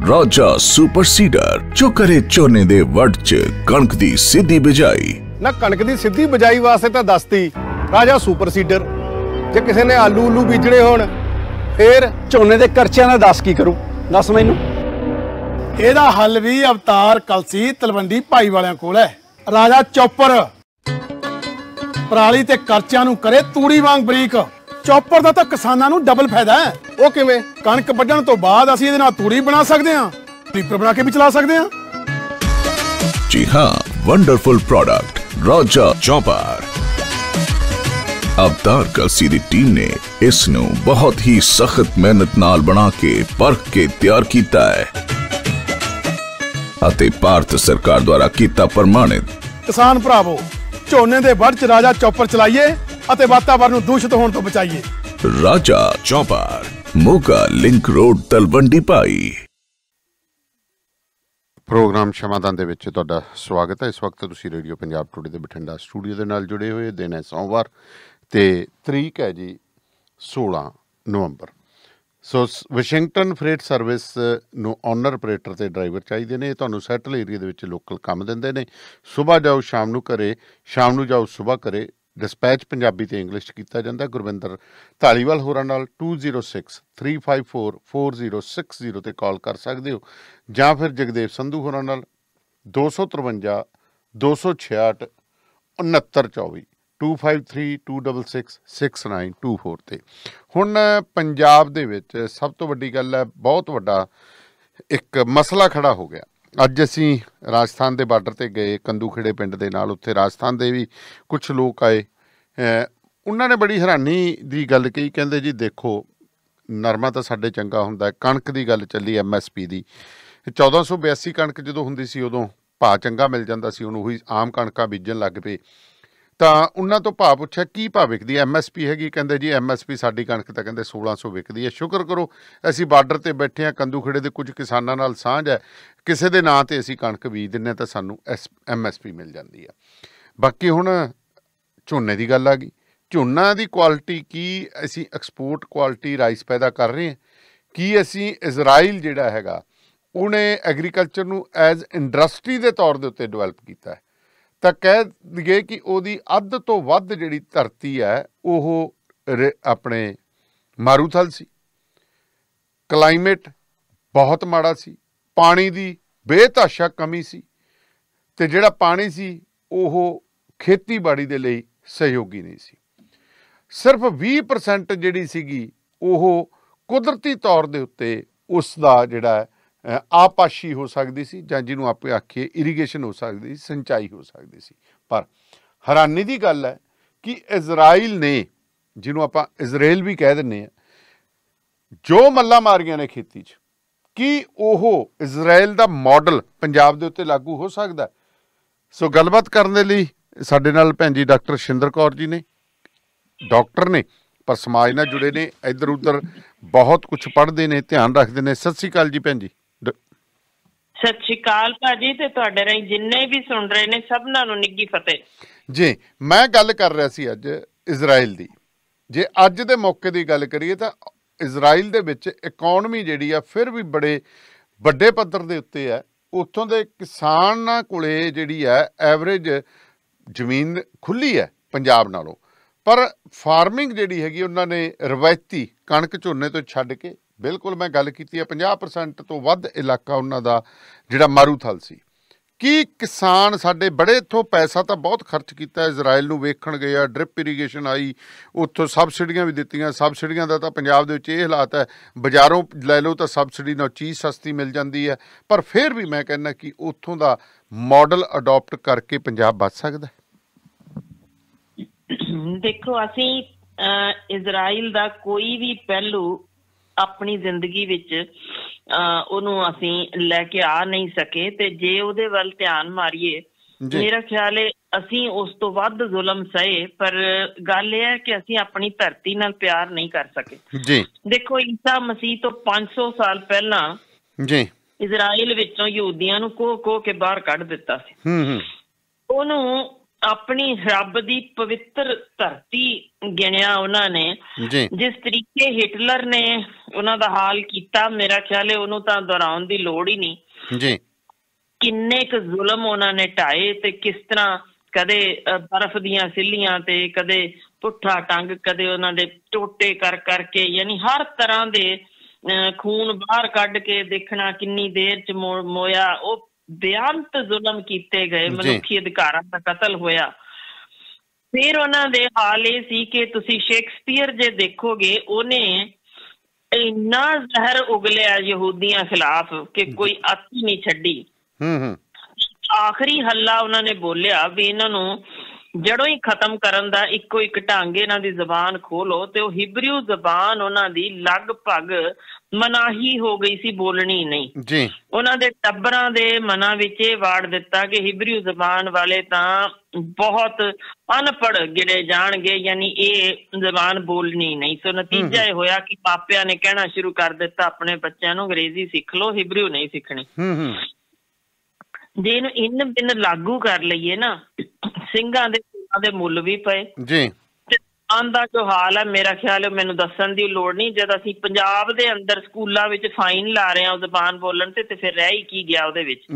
राजा super seeder जो करे झोने दे what च कणक दी सीधी बिजाई। ना कणक दी सीधी बिजाई वास्ते तां दसती राजा सुपर सीडर। जे किसी ने आलू उलू बीजने होण फिर झोने दे करचियां दा दस की करूं, दस मैनू। ਇਹਦਾ हल भी अवतार कलसी तलवंडी भाई वालियां कोल है। राजा चौपर पराली ते करचियां नूं करे तूड़ी वांग बरीक। चौपर दा तां किसानां नूं डबल फायदा है। ਉਹ ਕਿਵੇਂ? कणक ਵੱਢਣ ਤੋਂ ਬਾਅਦ ਅਸੀਂ ਇਹਦੇ ਨਾਲ ਤੂੜੀ ਬਣਾ ਸਕਦੇ ਹਾਂ, ਰੀਪਰ ਬਣਾ ਕੇ ਵੀ ਚਲਾ ਸਕਦੇ ਹਾਂ। जी हाँ, वंडरफुल प्रोडक्ट राजा चौपर। अवतार कलसी दी टीम ने इस नूं बहुत ही सख्त मेहनत नाल बना के परख के तैयार कीता है ਅਤੇ ਭਾਰਤ ਸਰਕਾਰ ਦੁਆਰਾ ਕੀਤਾ ਪ੍ਰਮਾਣਿਤ। किसान ਭਰਾਵੋ, ਝੋਨੇ ਦੇ ਵੱਢ ਚ ਰਾਜਾ ਚੌਪਰ ਚਲਾਈਏ ਅਤੇ ਵਾਤਾਵਰਨ ਨੂੰ ਦੂਸ਼ਿਤ ਹੋਣ ਤੋਂ ਬਚਾਈਏ। ਰਾਜਾ ਚੌਪਰ, Moga link road, Talwandi Bhai. Programme क्षमादान ਦੇ ਵਿੱਚ ਤੁਹਾਡਾ ਸਵਾਗਤ ਹੈ। ਇਸ ਵਕਤ ਤੁਸੀਂ ਰੇਡੀਓ ਪੰਜਾਬ ਟੂਡੇ ਦੇ ਬਠਿੰਡਾ ਸਟੂਡੀਓ ਦੇ ਨਾਲ ਜੁੜੇ ਹੋਏ। ਦਿਨ ਹੈ ਸੋਮਵਾਰ ਤੇ ਤਰੀਕ ਹੈ ਜੀ 16 ਨਵੰਬਰ। ਸੋ ਵਾਸ਼ਿੰਗਟਨ ਫਰੇਟ ਸਰਵਿਸ ਨੂੰ ਓਨਰ ਆਪਰੇਟਰ ਤੇ ਡਰਾਈਵਰ ਚਾਹੀਦੇ ਨੇ। ਇਹ ਤੁਹਾਨੂੰ ਸੈਟਲ ਏਰੀਆ ਦੇ ਵਿੱਚ ਲੋਕਲ ਕੰਮ ਦਿੰਦੇ ਨੇ। ਸੁਬਾਹ ਜਾਓ ਸ਼ਾਮ ਨੂੰ ਘਰੇ, ਸ਼ਾਮ ਨੂੰ ਜਾਓ ਸੁਬਾਹ ਘਰੇ। ਡਿਸਪੈਚ ਪੰਜਾਬੀ ਤੇ ਇੰਗਲਿਸ਼ 'ਚ ਕੀਤਾ ਜਾਂਦਾ। ਗੁਰਵਿੰਦਰ ਧਾਲੀਵਾਲ ਹੋਰਾਂ ਨਾਲ 2063544060 ਤੇ ਕਾਲ ਕਰ ਸਕਦੇ ਹੋ, ਜਾਂ ਫਿਰ ਜਗਦੇਵ ਸੰਧੂ ਹੋਰਾਂ ਨਾਲ 253 266 6924 2532666924 ਤੇ। ਹੁਣ ਪੰਜਾਬ ਦੇ ਵਿੱਚ ਸਭ ਤੋਂ ਵੱਡੀ ਗੱਲ ਹੈ, ਬਹੁਤ ਵੱਡਾ ਇੱਕ ਮਸਲਾ ਖੜਾ ਹੋ ਗਿਆ। ਅੱਜ ਅਸੀਂ ਰਾਜਸਥਾਨ ਦੇ ਬਾਰਡਰ 'ਤੇ ਗਏ, ਕੰਦੂਖੇੜੇ ਪਿੰਡ ਦੇ ਨਾਲ। ਉੱਥੇ ਰਾਜਸਥਾਨ ਦੇ ਵੀ ਕੁਛ ਲੋਕ ਆਏ। ਉਹਨਾਂ ਨੇ ਬੜੀ ਹੈਰਾਨੀ ਦੀ ਗੱਲ ਕਹੀ। ਕਹਿੰਦੇ ਜੀ ਦੇਖੋ, ਨਰਮਾ ਤਾਂ ਸਾਡੇ ਚੰਗਾ ਹੁੰਦਾ। ਕਣਕ ਦੀ ਗੱਲ ਚੱਲੀ MSP ਦੀ। 1482 ਕਣਕ ਜਦੋਂ ਹੁੰਦੀ ਸੀ ਉਦੋਂ ਭਾਅ ਚੰਗਾ ਮਿਲ ਜਾਂਦਾ ਸੀ। ਉਹਨੂੰ ਉਹੀ ਆਮ ਕਣਕਾਂ ਬੀਜਣ ਲੱਗ ਪਏ ਤਾਂ ਉਹਨਾਂ ਤੋਂ ਭਾਅ ਪੁੱਛਿਆ ਕੀ ਭਾਅ ਵਿਕਦੀ ਹੈ? MSP ਹੈਗੀ? ਕਹਿੰਦੇ ਜੀ MSP ਸਾਡੀ ਕਣਕ ਤਾਂ ਕਹਿੰਦੇ 1600 ਵਿਕਦੀ ਹੈ। ਸ਼ੁਕਰ ਕਰੋ ਅਸੀਂ ਬਾਰਡਰ 'ਤੇ ਬੈਠੇ ਹਾਂ, ਕੰਦੂਖੇੜੇ ਦੇ ਕੁਝ ਕਿਸਾਨਾਂ ਨਾਲ ਸਾਂਝ ਹੈ, ਕਿਸੇ ਦੇ ਨਾਂ 'ਤੇ ਅਸੀਂ ਕਣਕ ਬੀਜ ਦਿੰਦੇ ਹਾਂ ਤਾਂ ਸਾਨੂੰ MSP ਮਿਲ ਜਾਂਦੀ ਹੈ। ਬਾਕੀ ਹੁਣ ਝੋਨੇ ਦੀ ਗੱਲ ਆ ਗਈ। ਝੋਨਾ ਦੀ ਕੁਆਲਿਟੀ ਕੀ ਅਸੀਂ ਐਕਸਪੋਰਟ ਕੁਆਲਿਟੀ ਰਾਈਸ ਪੈਦਾ ਕਰ ਰਹੇ ਹਾਂ? ਕੀ ਅਸੀਂ ਇਜ਼ਰਾਈਲ ਜਿਹੜਾ ਹੈਗਾ ਉਹਨੇ ਐਗਰੀਕਲਚਰ ਨੂੰ ਐਜ਼ ਇੰਡਸਟਰੀ ਦੇ ਤੌਰ ਦੇ ਉੱਤੇ ਡਿਵੈਲਪ ਕੀਤਾ ਹੈ? ਤਾਂ ਕਹਿ ਦਈਏ ਕਿ ਉਹਦੀ ਅੱਧ ਤੋਂ ਵੱਧ ਜਿਹੜੀ ਧਰਤੀ ਹੈ ਉਹ ਆਪਣੇ ਮਾਰੂਥਲ ਸੀ। ਕਲਾਈਮੇਟ ਬਹੁਤ ਮਾੜਾ ਸੀ, ਪਾਣੀ ਦੀ ਬੇਤਹਾਸ਼ਾ ਕਮੀ ਸੀ, ਅਤੇ ਜਿਹੜਾ ਪਾਣੀ ਸੀ ਉਹ ਖੇਤੀਬਾੜੀ ਦੇ ਲਈ ਸਹਿਯੋਗੀ ਨਹੀਂ ਸੀ। ਸਿਰਫ 20% ਜਿਹੜੀ ਸੀਗੀ ਉਹ ਕੁਦਰਤੀ ਤੌਰ ਦੇ ਉੱਤੇ ਉਸ ਦਾ ਜਿਹੜਾ ਆਪਾਸ਼ੀ ਹੋ ਸਕਦੀ ਸੀ, ਜਾਂ ਜਿਹਨੂੰ ਆਪੇ ਆਖੀਏ ਇਰੀਗੇਸ਼ਨ ਹੋ ਸਕਦੀ ਸੀ, ਸਿੰਚਾਈ ਹੋ ਸਕਦੀ ਸੀ। ਪਰ ਹੈਰਾਨੀ ਦੀ ਗੱਲ ਹੈ ਕਿ ਇਜ਼ਰਾਈਲ ਨੇ, ਜਿਹਨੂੰ ਆਪਾਂ ਇਜ਼ਰਾਈਲ ਵੀ ਕਹਿ ਦਿੰਦੇ ਹਾਂ, ਜੋ ਮੱਲਾਂ ਮਾਰੀਆਂ ਨੇ ਖੇਤੀ 'ਚ, ਕੀ ਉਹ ਇਜ਼ਰਾਈਲ ਦਾ ਮਾਡਲ ਪੰਜਾਬ ਦੇ ਉੱਤੇ ਲਾਗੂ ਹੋ ਸਕਦਾ? ਸੋ ਗੱਲਬਾਤ ਕਰਨ ਦੇ ਲਈ ਸਾਡੇ ਨਾਲ ਭੈਣ ਜੀ ਡਾਕਟਰ ਹਰਸ਼ਿੰਦਰ ਕੌਰ ਜੀ ਨੇ। ਡਾਕਟਰ ਨੇ ਪਰ ਸਮਾਜ ਨਾਲ ਜੁੜੇ ਨੇ, ਇੱਧਰ ਉੱਧਰ ਬਹੁਤ ਕੁਛ ਪੜ੍ਹਦੇ ਨੇ, ਧਿਆਨ ਰੱਖਦੇ ਨੇ। ਸਤਿ ਸ਼੍ਰੀ ਅਕਾਲ ਜੀ ਭੈਣ ਜੀ। ਸਤਿ ਸ਼੍ਰੀ ਅਕਾਲ ਭਾਜੀ, ਤੇ ਤੁਹਾਡੇ ਰਾਹੀਂ ਜਿੰਨੇ ਵੀ ਸੁਣ ਰਹੇ ਨੇ ਸਭਨਾਂ ਨੂੰ ਨਿੱਘੀ ਫਤਿਹ ਜੀ। ਮੈਂ ਗੱਲ ਕਰ ਰਿਹਾ ਸੀ ਅੱਜ ਇਜ਼ਰਾਈਲ ਦੀ। ਜੇ ਅੱਜ ਦੇ ਮੌਕੇ ਦੀ ਗੱਲ ਕਰੀਏ ਤਾਂ ਇਜ਼ਰਾਈਲ ਦੇ ਵਿੱਚ ਇਕੋਨਮੀ ਜਿਹੜੀ ਆ ਫਿਰ ਵੀ ਬੜੇ ਵੱਡੇ ਪੱਧਰ ਦੇ ਉੱਤੇ ਹੈ। ਉੱਥੋਂ ਦੇ ਕਿਸਾਨਾਂ ਕੋਲੇ ਜਿਹੜੀ ਹੈ ਐਵਰੇਜ ਜ਼ਮੀਨ ਖੁੱਲ੍ਹੀ ਹੈ ਪੰਜਾਬ ਨਾਲੋਂ, ਪਰ ਫਾਰਮਿੰਗ ਜਿਹੜੀ ਹੈਗੀ ਉਹਨਾਂ ਨੇ ਰਵਾਇਤੀ ਕਣਕ ਝੋਨੇ ਤੋਂ ਛੱਡ ਕੇ, ਬਿਲਕੁਲ ਮੈਂ ਗੱਲ ਕੀਤੀ ਹੈ 50% ਤੋਂ ਵੱਧ ਇਲਾਕਾ ਉਹਨਾਂ ਦਾ ਜਿਹੜਾ ਮਾਰੂਥਲ ਸੀ। ਕੀ ਕਿਸਾਨ ਸਾਡੇ ਬੜੇ ਇੱਥੋਂ ਪੈਸਾ ਤਾਂ ਬਹੁਤ ਖਰਚ ਕੀਤਾ, ਇਜ਼ਰਾਈਲ ਨੂੰ ਵੇਖਣ ਗਏ ਆ, ਡ੍ਰਿਪ ਇਰੀਗੇਸ਼ਨ ਆਈ, ਉੱਥੋਂ ਸਬਸਿਡੀਆਂ ਵੀ ਦਿੱਤੀਆਂ। ਸਬਸਿਡੀਆਂ ਦਾ ਤਾਂ ਪੰਜਾਬ ਦੇ ਵਿੱਚ ਇਹ ਹਾਲਾਤ ਹੈ, ਬਾਜ਼ਾਰੋਂ ਲੈ ਲਓ ਤਾਂ ਸਬਸਿਡੀ ਨਾਲ ਚੀਜ਼ ਸਸਤੀ ਮਿਲ ਜਾਂਦੀ ਹੈ, ਪਰ ਫਿਰ ਵੀ ਮੈਂ ਕਹਿੰਦਾ ਕਿ ਉੱਥੋਂ ਦਾ ਮਾਡਲ ਅਡੋਪਟ ਕਰਕੇ ਪੰਜਾਬ ਬਚ ਸਕਦਾ। ਦੇਖੋ, ਅਸੀਂ ਇਜ਼ਰਾਈਲ ਦਾ ਕੋਈ ਵੀ ਪਹਿਲੂ ਆਪਣੀ ਜ਼ਿੰਦਗੀ ਵਿੱਚ ਉਹਨੂੰ ਅਸੀਂ ਲੈ ਕੇ ਆ ਨਹੀਂ ਸਕੇ, ਤੇ ਜੇ ਉਹਦੇ ਵੱਲ ਧਿਆਨ ਮਾਰੀਏ, ਮੇਰਾ ਖਿਆਲ ਹੈ ਅਸੀਂ ਉਸ ਤੋਂ ਵੱਧ ਜ਼ੁਲਮ ਸਹੇ। ਪਰ ਗੱਲ ਇਹ ਹੈ ਕਿ ਅਸੀਂ ਆਪਣੀ ਧਰਤੀ ਨਾਲ ਪਿਆਰ ਨਹੀਂ ਕਰ ਸਕੇ। ਦੇਖੋ, ਈਸਾ ਮਸੀਹ ਤੋਂ 500 ਸਾਲ ਪਹਿਲਾਂ ਇਜ਼ਰਾਈਲ ਵਿੱਚੋਂ ਯਹੂਦੀਆਂ ਨੂੰ ਕੋਹ ਕੇ ਬਾਹਰ ਕੱਢ ਦਿੱਤਾ ਸੀ। ਉਹਨੂੰ ਆਪਣੀ ਰੱਬ ਦੀ ਪਵਿੱਤਰ ਧਰਤੀ ਗਿਣਿਆ ਉਹਨਾਂ ਨੇ। ਜਿਸ ਤਰੀਕੇ ਹਿਟਲਰ ਨੇ ਉਹਨਾਂ ਦਾ ਹਾਲ ਕੀਤਾ, ਮੇਰਾ ਖਿਆਲ ਹੈ ਉਹਨੂੰ ਤਾਂ ਦੁਹਰਾਉਣ ਦੀ ਲੋੜ ਹੀ ਨਹੀਂ। ਕਿੰਨੇ ਕੁ ਜ਼ੁਲਮ ਉਹਨਾਂ ਨੇ ਢਾਏ ਤੇ ਕਿਸ ਤਰ੍ਹਾਂ ਕਦੇ ਬਰਫ਼ ਦੀਆਂ ਸਿੱਲੀਆਂ ਤੇ ਕਦੇ ਪੁੱਠਾ ਟੰਗ, ਕਦੇ ਉਹਨਾਂ ਦੇ ਟੋਟੇ ਕਰ ਕਰਕੇ, ਯਾਨੀ ਹਰ ਤਰ੍ਹਾਂ ਦੇ ਖੂਨ ਬਾਹਰ ਕੱਢ ਕੇ ਦੇਖਣਾ ਕਿੰਨੀ ਦੇਰ ਚ ਮੋਇਆ। ਉਹ ਬੇਅੰਤ ਜ਼ੁਲਮ ਕੀਤੇ ਗਏ, ਮਨੁੱਖੀ ਅਧਿਕਾਰਾਂ ਦਾ ਕਤਲ ਹੋਇਆ। ਫਿਰ ਉਹਨਾਂ ਦੇ ਹਾਲ ਇਹ ਸੀ ਕਿ ਤੁਸੀਂ ਸ਼ੇਕਸਪੀਅਰ ਜੇ ਦੇਖੋਗੇ, ਉਹਨੇ ਇੰਨਾ ਜ਼ਹਿਰ ਉਗਲਿਆ ਯਹੂਦੀਆਂ ਖਿਲਾਫ ਕਿ ਕੋਈ ਅੱਤ ਨਹੀਂ ਛੱਡੀ। ਆਖਰੀ ਹੱਲਾ ਉਹਨਾਂ ਨੇ ਬੋਲਿਆ ਵੀ ਇਹਨਾਂ ਨੂੰ ਜੜੋਂ ਹੀ ਖਤਮ ਕਰਨ ਦਾ ਇੱਕੋ ਇੱਕ ਢੰਗ ਇਹਨਾਂ ਦੀ ਜ਼ਬਾਨ ਖੋਲੋ, ਤੇ ਉਹ ਹਿਬਰੂ ਜ਼ਬਾਨ ਉਹਨਾਂ ਦੀ ਲਗਭਗ ਮਨਾਹੀ ਹੋ ਗਈ ਸੀ, ਬੋਲਣੀ ਨਹੀਂ। ਉਹਨਾਂ ਦੇ ਟੱਬਰਾਂ ਦੇ ਮਨਾਂ ਵਿੱਚ ਇਹ ਵਾੜ ਦਿੱਤਾ ਕਿ ਹਿਬਰੂ ਜ਼ਬਾਨ ਵਾਲੇ ਤਾਂ ਬਹੁਤ ਅਨਪੜ੍ਹ ਗਿਣੇ ਜਾਣਗੇ, ਯਾਨੀ ਇਹ ਜ਼ਬਾਨ ਬੋਲਣੀ ਨਹੀਂ। ਸੋ ਨਤੀਜਾ ਇਹ ਹੋਇਆ ਕਿ ਮਾਪਿਆਂ ਨੇ ਕਹਿਣਾ ਸ਼ੁਰੂ ਕਰ ਦਿੱਤਾ ਆਪਣੇ ਬੱਚਿਆਂ ਨੂੰ ਅੰਗਰੇਜ਼ੀ ਸਿੱਖ ਲਓ, ਹਿਬਰੂ ਨਹੀਂ ਸਿੱਖਣੀ। ਜੇ ਇਹਨੂੰ ਇੰਨ ਬਿੰਨ ਲਾਗੂ ਕਰ ਲਈਏ ਨਾ, ਸਿੰਘਾਂ ਦੇ ਮੁੱਲ ਵੀ ਪਏ। ਦਾ ਜੋ ਹਾਲ ਹੈ, ਮੇਰਾ ਖਿਆਲ ਹੈ ਮੈਨੂੰ ਦੱਸਣ ਦੀ ਲੋੜ ਨਹੀਂ, ਜਦ ਅਸੀਂ ਪੰਜਾਬ ਦੇ ਅੰਦਰ ਸਕੂਲਾਂ ਵਿੱਚ ਫਾਈਨ ਲਾ ਰਹੇ ਹਾਂ ਉਹ ਜ਼ਬਾਨ ਬੋਲਣ ਤੇ ਫਿਰ ਰਹਿ ਹੀ ਕੀ ਗਿਆ ਉਹਦੇ ਵਿੱਚ।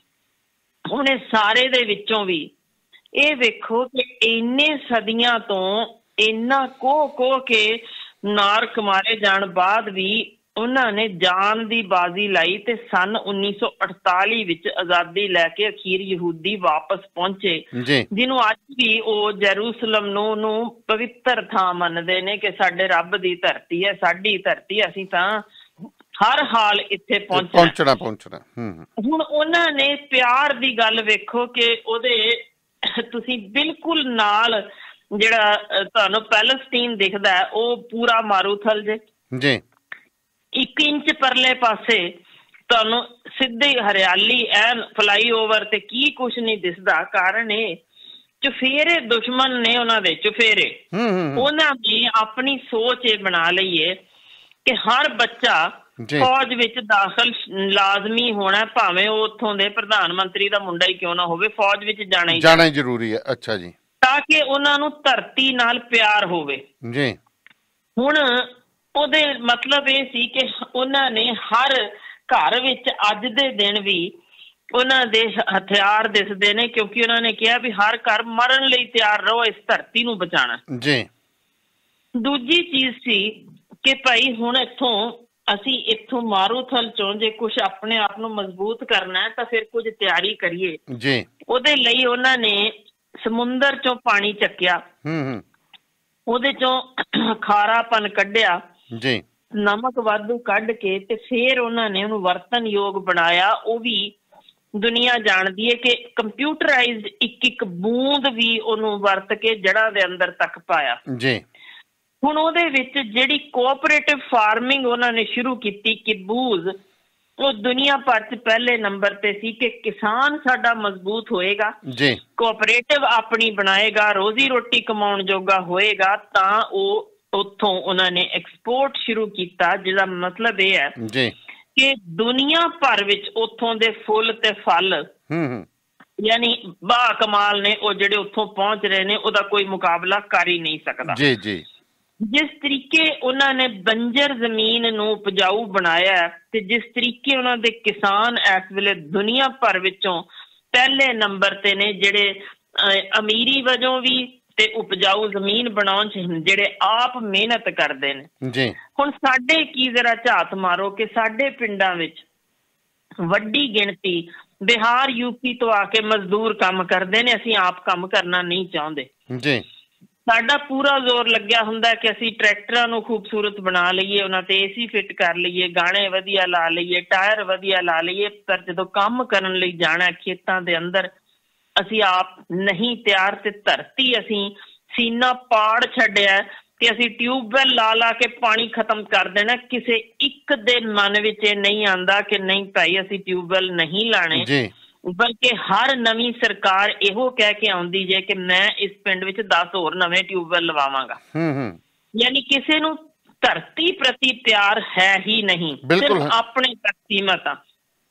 ਹੁਣ ਇਹ ਸਾਰੇ ਦੇ ਵਿੱਚੋਂ ਵੀ ਇਹ ਵੇਖੋ ਕਿ ਇੰਨੇ ਸਦੀਆਂ ਤੋਂ ਇੰਨਾ ਕੋਹ ਕੇ ਨਾਰਕ ਮਾਰੇ ਜਾਣ ਬਾਅਦ ਵੀ ਉਹਨਾਂ ਨੇ ਜਾਨ ਦੀ ਬਾਜ਼ੀ ਲਾਈ ਤੇ ਸੰਨ 1948 ਵਿੱਚ ਆਜ਼ਾਦੀ ਲੈ ਕੇ ਅਖੀਰ ਯਹੂਦੀ ਵਾਪਸ ਪਹੁੰਚੇ, ਜਿਹਨੂੰ ਅੱਜ ਵੀ ਉਹ ਜੈਰੂਸਲਮ ਨੂੰ ਪਵਿੱਤਰ ਥਾਂ ਮੰਨਦੇ ਨੇ ਕਿ ਸਾਡੇ ਰੱਬ ਦੀ ਧਰਤੀ ਹੈ, ਸਾਡੀ ਧਰਤੀ, ਅਸੀਂ ਤਾਂ ਹਰ ਹਾਲ ਇੱਥੇ ਪਹੁੰਚਣਾ। ਹੁਣ ਉਹਨਾਂ ਨੇ ਪਿਆਰ ਦੀ ਗੱਲ ਵੇਖੋ ਕਿ ਉਹਦੇ ਤੁਸੀਂ ਬਿਲਕੁਲ ਨਾਲ ਜਿਹੜਾ ਤੁਹਾਨੂੰ ਪੈਲਸਤੀਨ ਦਿਖਦਾ ਉਹ ਪੂਰਾ ਮਾਰੂਥਲ ਜੇ 1 ਇੰਚ ਪਰਲੇ ਪਾਸੇ ਤੁਹਾਨੂੰ ਸਿੱਧੀ ਹਰਿਆਲੀ ਐਨ ਫਲਾਈਓਵਰ ਤੇ ਕੀ ਕੁਛ ਨਹੀਂ ਦਿਸਦਾ। ਕਾਰਨ ਇਹ ਚੁਫੇਰੇ ਦੁਸ਼ਮਣ ਨੇ ਉਹਨਾਂ ਦੇ ਚੁਫੇਰੇ। ਉਹਨਾਂ ਨੇ ਆਪਣੀ ਸੋਚ ਇਹ ਬਣਾ ਲਈ ਹੈ ਕਿ ਹਰ ਬੱਚਾ ਫੌਜ ਵਿੱਚ ਦਾਖਲ ਲਾਜ਼ਮੀ ਹੋਣਾ, ਭਾਵੇਂ ਉਹ ਉੱਥੋਂ ਦੇ ਪ੍ਰਧਾਨ ਮੰਤਰੀ ਦਾ ਮੁੰਡਾ ਹੀ ਕਿਉਂ ਨਾ ਹੋਵੇ, ਫੌਜ ਵਿੱਚ ਜਾਣਾ ਹੀ ਜ਼ਰੂਰੀ ਹੈ। ਅੱਛਾ ਜੀ, ਤਾਂ ਕਿ ਉਹਨਾਂ ਨੂੰ ਧਰਤੀ ਨਾਲ ਪਿਆਰ ਹੋਵੇ। ਹੁਣ ਉਹਦੇ ਮਤਲਬ ਇਹ ਸੀ ਕਿ ਉਹਨਾਂ ਨੇ ਹਰ ਘਰ ਵਿੱਚ ਅੱਜ ਦੇ ਦਿਨ ਵੀ ਉਹਨਾਂ ਦੇ ਹਥਿਆਰ ਦਿਸਦੇ ਨੇ, ਕਿਉਂਕਿ ਉਹਨਾਂ ਨੇ ਕਿਹਾ ਵੀ ਹਰ ਘਰ ਮਰਨ ਲਈ ਤਿਆਰ ਰਹੋ, ਇਸ ਧਰਤੀ ਨੂੰ ਬਚਾਉਣਾ। ਦੂਜੀ ਚੀਜ਼ ਸੀ ਕਿ ਭਾਈ ਹੁਣ ਅਸੀਂ ਇੱਥੋਂ ਮਾਰੂਥਲ ਚੋਂ ਜੇ ਕੁਛ ਆਪਣੇ ਆਪ ਨੂੰ ਮਜ਼ਬੂਤ ਕਰਨਾ ਹੈ ਤਾਂ ਫਿਰ ਕੁਝ ਤਿਆਰੀ ਕਰੀਏ। ਉਹਦੇ ਲਈ ਉਹਨਾਂ ਨੇ ਸਮੁੰਦਰ ਚੋਂ ਪਾਣੀ ਚੱਕਿਆ, ਉਹਦੇ ਚੋਂ ਖਾਰਾਪਨ ਕੱਢਿਆ, ਨਮਕ ਵਾਧੂ ਕੱਢ ਕੇ ਤੇ ਫਿਰ ਉਹਨਾਂ ਨੇ ਉਹਨੂੰ ਵਰਤਨਯੋਗ ਬਣਾਇਆ। ਉਹ ਵੀ ਦੁਨੀਆ ਜਾਣਦੀ ਹੈ ਕਿ ਕੰਪਿਊਟਰਾਈਜ਼ਡ ਇੱਕ ਬੂੰਦ ਵੀ ਉਹਨੂੰ ਵਰਤ ਕੇ ਜੜ੍ਹਾਂ ਦੇ ਅੰਦਰ ਤੱਕ ਪਾਇਆ। ਹੁਣ ਉਹਦੇ ਵਿੱਚ ਜਿਹੜੀ ਕੋਆਪਰੇਟਿਵ ਫਾਰਮਿੰਗ ਉਹਨਾਂ ਨੇ ਸ਼ੁਰੂ ਕੀਤੀ, ਕਿਬੂਜ਼, ਉਹ ਦੁਨੀਆ ਭਰ 'ਚ ਪਹਿਲੇ ਨੰਬਰ ਤੇ ਸੀ ਕਿ ਕਿਸਾਨ ਸਾਡਾ ਮਜ਼ਬੂਤ ਹੋਏਗਾ, ਕੋਆਪਰੇਟਿਵ ਆਪਣੀ ਬਣਾਏਗਾ, ਰੋਜ਼ੀ ਰੋਟੀ ਕਮਾਉਣ ਜੋਗਾ ਹੋਏਗਾ, ਤਾਂ ਉਹ ਉੱਥੋਂ ਉਹਨਾਂ ਨੇ ਐਕਸਪੋਰਟ ਸ਼ੁਰੂ ਕੀਤਾ, ਜਿਹਦਾ ਮਤਲਬ ਇਹ ਹੈ ਕਿ ਦੁਨੀਆ ਭਰ ਵਿੱਚ ਉੱਥੋਂ ਦੇ ਫੁੱਲ ਤੇ ਫਲ ਯਾਨੀ ਬਾ ਕਮਾਲ ਨੇ, ਉਹ ਜਿਹੜੇ ਉੱਥੋਂ ਪਹੁੰਚ ਰਹੇ ਨੇ ਉਹਦਾ ਕੋਈ ਮੁਕਾਬਲਾ ਕਰ ਹੀ ਨਹੀਂ ਸਕਦਾ। ਜਿਸ ਤਰੀਕੇ ਉਹਨਾਂ ਨੇ ਬੰਜਰ ਜ਼ਮੀਨ ਨੂੰ ਉਪਜਾਊ ਬਣਾਇਆ ਤੇ ਜਿਸ ਤਰੀਕੇ ਉਹਨਾਂ ਦੇ ਕਿਸਾਨ ਇਸ ਵੇਲੇ ਦੁਨੀਆ ਭਰ ਵਿੱਚੋਂ ਪਹਿਲੇ ਨੰਬਰ ਤੇ ਨੇ, ਜਿਹੜੇ ਅਮੀਰੀ ਵਜੋਂ ਵੀ ਤੇ ਉਪਜਾਊ ਜ਼ਮੀਨ ਬਣਾਉਣ 'ਚ ਜਿਹੜੇ ਆਪ ਮਿਹਨਤ ਕਰਦੇ ਨੇ। ਹੁਣ ਸਾਡੇ ਕੀ ਜ਼ਰਾ ਝਾਤ ਮਾਰੋ ਕਿ ਸਾਡੇ ਪਿੰਡਾਂ ਵਿੱਚ ਵੱਡੀ ਗਿਣਤੀ ਬਿਹਾਰ ਯੂਪੀ ਤੋਂ ਆ ਕੇ ਮਜ਼ਦੂਰ ਕੰਮ ਕਰਦੇ ਨੇ, ਅਸੀਂ ਆਪ ਕੰਮ ਕਰਨਾ ਨਹੀਂ ਚਾਹੁੰਦੇ। ਸਾਡਾ ਪੂਰਾ ਜ਼ੋਰ ਲੱਗਿਆ ਹੁੰਦਾ ਕਿ ਅਸੀਂ ਟਰੈਕਟਰਾਂ ਨੂੰ ਖੂਬਸੂਰਤ ਬਣਾ ਲਈਏ, ਉਹਨਾਂ ਤੇ ਏਸੀ ਫਿੱਟ ਕਰ ਲਈਏ, ਗਾਣੇ ਵਧੀਆ ਲਾ ਲਈਏ, ਟਾਇਰ ਵਧੀਆ ਲਾ ਲਈਏ, ਪਰ ਜਦੋਂ ਕੰਮ ਕਰਨ ਲਈ ਜਾਣਾ ਖੇਤਾਂ ਦੇ ਅੰਦਰ ਅਸੀਂ ਆਪ ਨਹੀਂ ਤਿਆਰ ਤੇ ਧਰਤੀ ਅਸੀਂ ਸੀਨਾ ਪਾੜ ਛੱਡਿਆ ਕਿ ਅਸੀਂ ਟਿਊਬਵੈਲ ਲਾ ਕੇ ਪਾਣੀ ਖਤਮ ਕਰ ਦੇਣਾ। ਕਿਸੇ ਇੱਕ ਦੇ ਮਨ ਵਿੱਚ ਇਹ ਨਹੀਂ ਆਉਂਦਾ ਕਿ ਨਹੀਂ ਭਾਈ ਅਸੀਂ ਟਿਊਬਵੈਲ ਨਹੀਂ ਲਾਣੇ, ਬਲਕਿ ਹਰ ਨਵੀਂ ਸਰਕਾਰ ਇਹੋ ਕਹਿ ਕੇ ਆਉਂਦੀ ਜੇ ਕਿ ਮੈਂ ਇਸ ਪਿੰਡ ਵਿੱਚ 10 ਹੋਰ ਨਵੇਂ ਟਿਊਬਵੈਲ ਲਵਾਵਾਂਗਾ। ਯਾਨੀ ਕਿਸੇ ਨੂੰ ਧਰਤੀ ਪ੍ਰਤੀ ਪਿਆਰ ਹੈ ਹੀ ਨਹੀਂ, ਸਿਰਫ ਆਪਣੇ ਤੱਕ ਸੀਮਤ ਆ।